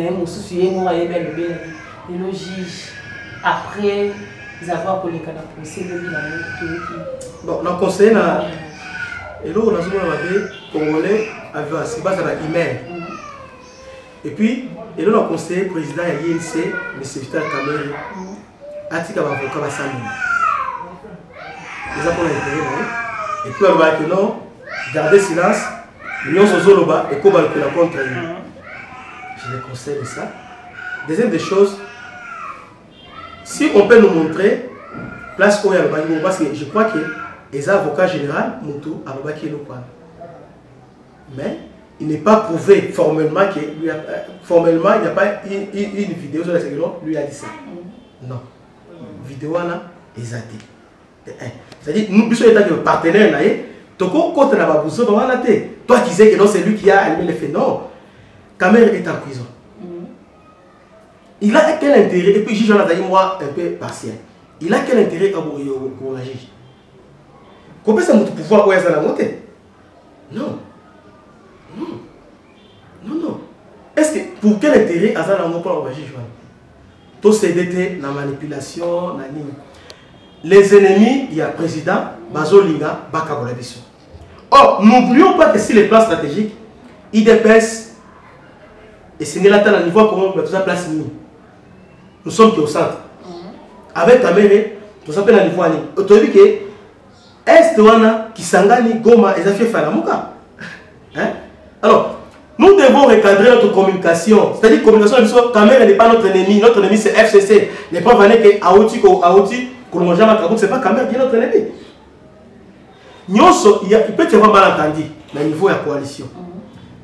les logiques, après avoir pour les canaux procès, bon, dans le conseil, et là, on a dit Congolais avec un base à email. Et puis, et là, le conseiller président de l'I N C, M. Vital Kamere, a dit qu'il y a un avocat à Samy. Ils ont l'intérêt. Et puis, on va dire que non, gardez silence, l'Union Sozoloba et qu'on va le faire contre lui. Je les conseille ça. Deuxième des choses, si on peut nous montrer, place où il y a le bail, parce que je crois que les avocats généraux, Moutou, Ababaki et Lokwan. Mais il n'est pas prouvé formellement qu'il y a, formellement, il n'y a pas une, une, une vidéo sur la sécurité, lui a dit ça. Non. Vidéo là, ils ont dit. C'est-à-dire, nous, nous sommes des partenaires là, Toko côté la babouzo, toi qui sais que non, c'est lui qui a allumé les faits. Non. Kamere est en prison. Il a quel intérêt, et puis juge en a dit moi un peu partiel. Il a quel intérêt à vous juge? Comment ça monte pouvoir où est-ce la montée? Non. Non. Non, non. Est-ce que pour quel intérêt à ça la montée pour juge? Tout C D T, la manipulation, la ligne. Les ennemis, il y a le président, Bazolinga, Bakaboladiso. Or, n'oublions pas que si les plans stratégiques, I D P S, et c'est là à niveau comment on peut tout ça place nous. Nous sommes au centre. Avec Kamere, tout ça peut à niveau ani. Autour que Est wana Kisangani, Goma, et Zafie Falamuka. Hein? Alors, nous devons recadrer notre communication. C'est-à-dire que la communication, Kamere n'est pas notre ennemi. Notre ennemi c'est F C C. Les preuves années que Aouti, Aouti, ce n'est pas Kamere qui est notre ennemi. Il peut y avoir malentendu au niveau de la coalition.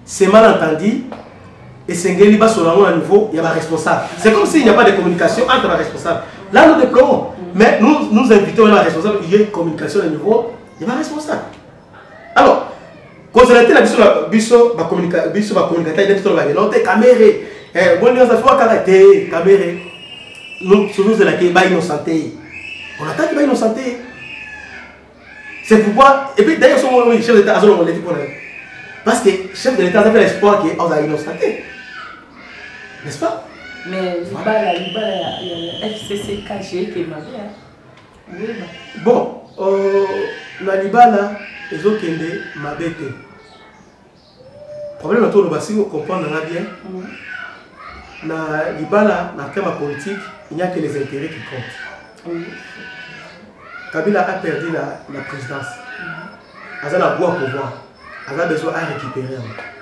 c'est mal entendu et c'est Ngeli bas sur un niveau, il y a un responsable. C'est comme s'il n'y a pas de communication entre les responsables. Là, nous déplorons. Mais nous, nous invitons les responsables, il y a une communication au niveau, il y a un responsable. Alors, quand on a été là, biso va communiquer, biso va communiquer, il y a des gens qui ont été camérés. Bon, nous avons fait caractère, camérés. Nous, sur nous, c'est là qu'il y a innocenté. On attend qu'il y a innocenté. C'est pourquoi, et puis d'ailleurs, le chef d'État a dit qu'on l'a dit pour elle. Parce que le chef de l'État a fait l'espoir qu'on a innocenté. N'est-ce pas? Mais Libala, Libala, il y a F C C caché qui est mal. Bon, la Libala, ils ont qu'elle m'a bête. Le problème, c'est que si vous comprenez bien, la Libala, dans le thème politique, il n'y a que les intérêts qui comptent. Kabila a perdu la, la présidence. Il a besoin de pouvoir. Il a besoin de récupérer.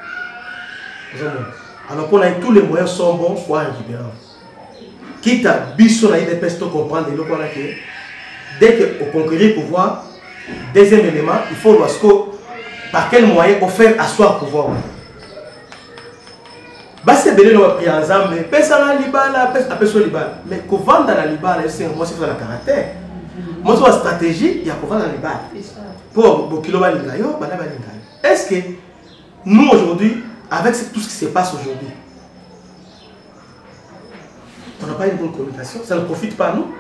Alors qu'on a tous les moyens sont bons pour récupérer. Quitte à biso na I D P S to comprendre que dès que au conquérir le pouvoir, deuxième élément, il faut voir par quel moyen on fait asseoir le pouvoir. Bah c'est belé nous pris ensemble, mais personne n'a libala, personne n'a libala. Mais qu'on vende dans la libala, c'est moi c'est dans le caractère. Moi sur la stratégie, il y a qu'on vend dans la libala. Pour beaucoup de lingayo, bah là bah lingayo. Est-ce que nous aujourd'hui, avec tout ce qui se passe aujourd'hui, on n'a pas une bonne communication, ça ne profite pas à nous.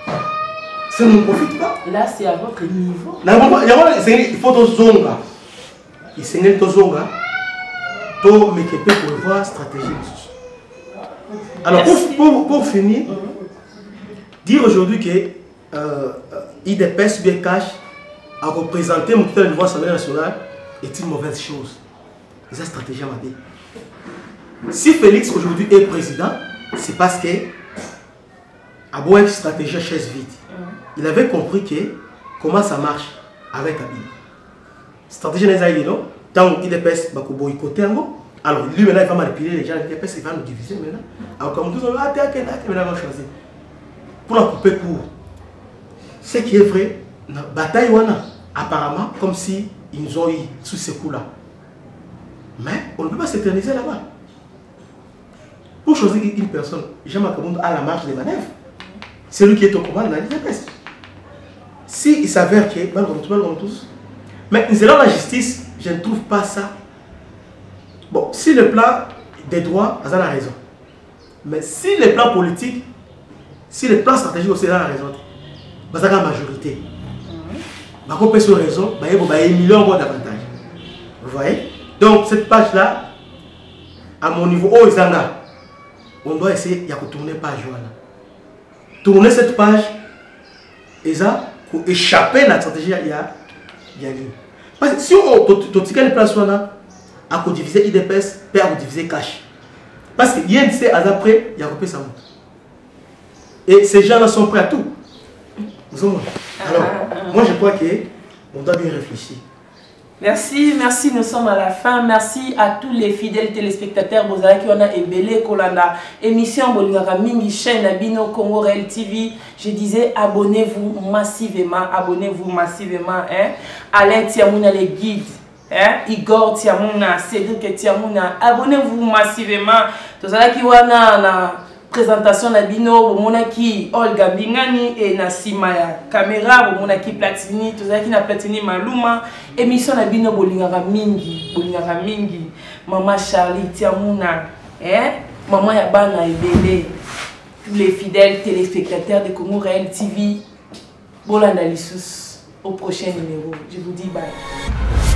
Ça ne nous profite pas. Là, c'est à votre niveau. Il faut que zonga. Il faut que zonga. Pour m'équiper pour voir stratégie. Alors, pour, pour, pour finir, mm-hmm. dire aujourd'hui que euh, I D P S bien cash à représenter mon niveau de l'Assemblée nationale est une mauvaise chose. C'est une stratégie à m'aider. Si Félix aujourd'hui est président, c'est parce que a beau une stratégie à chaise vide. Il avait compris que comment ça marche avec Kabila. Stratégie n'est pas non. Tant qu'il est pèse, bah boycotter alors lui maintenant il va manipuler les gens, il est il va nous diviser maintenant. Alors comme tous on va attaquer là, il va choisir pour la couper court. Ce qui est vrai, la bataille wana apparemment comme si ils nous ont eu sous ces coups là. Mais on ne peut pas s'éterniser là-bas. Pour choisir une personne, Jean-Marc Kabound a la marge des manœuvres. C'est lui qui est au commande de la I D P S. Si il s'avère que tous, mais selon la justice, je ne trouve pas ça. Bon, si le plan des droits, ça a la raison. Mais si le plan politique, si le plan stratégique aussi a la raison, ça a la majorité. Bah, on peut sur raison, bah, il y a un million d'avantages. Vous voyez? Donc, cette page-là, à mon niveau, oh, on doit essayer de tourner page. Voilà. Tourner cette page, et ça, pour échapper à la stratégie, il y a lieu. Parce que si on a une place, on a diviser I D P S, on a diviser cash. Parce qu'il y a une C après, il y a un ça monte. Et ces gens-là sont prêts à tout. Alors, moi je crois qu'on doit bien réfléchir. Merci, merci, nous sommes à la fin. Merci à tous les fidèles téléspectateurs. Vous avez qui on a ébélé Kolanda. Émission Bolingara Mingi, chaîne Abino Congo Réel T V. Je disais abonnez-vous massivement, abonnez-vous massivement. Hein? Alain Tiamouna les guides, hein? Igor Tiamouna, Cédric Tiamouna. Abonnez-vous massivement. Tout ça qui wana na présentation na bino monaki Olga Bingani et na Simaya caméra monaki Platini tout ça qui na Platini Maluma émission na bino bolingara mingi bolingara mingi maman Charlie Tiamouna hein maman ya bana ebele tous les fidèles téléspectateurs de Congo Réel T V bolanda lissus au prochain numéro je vous dis bye.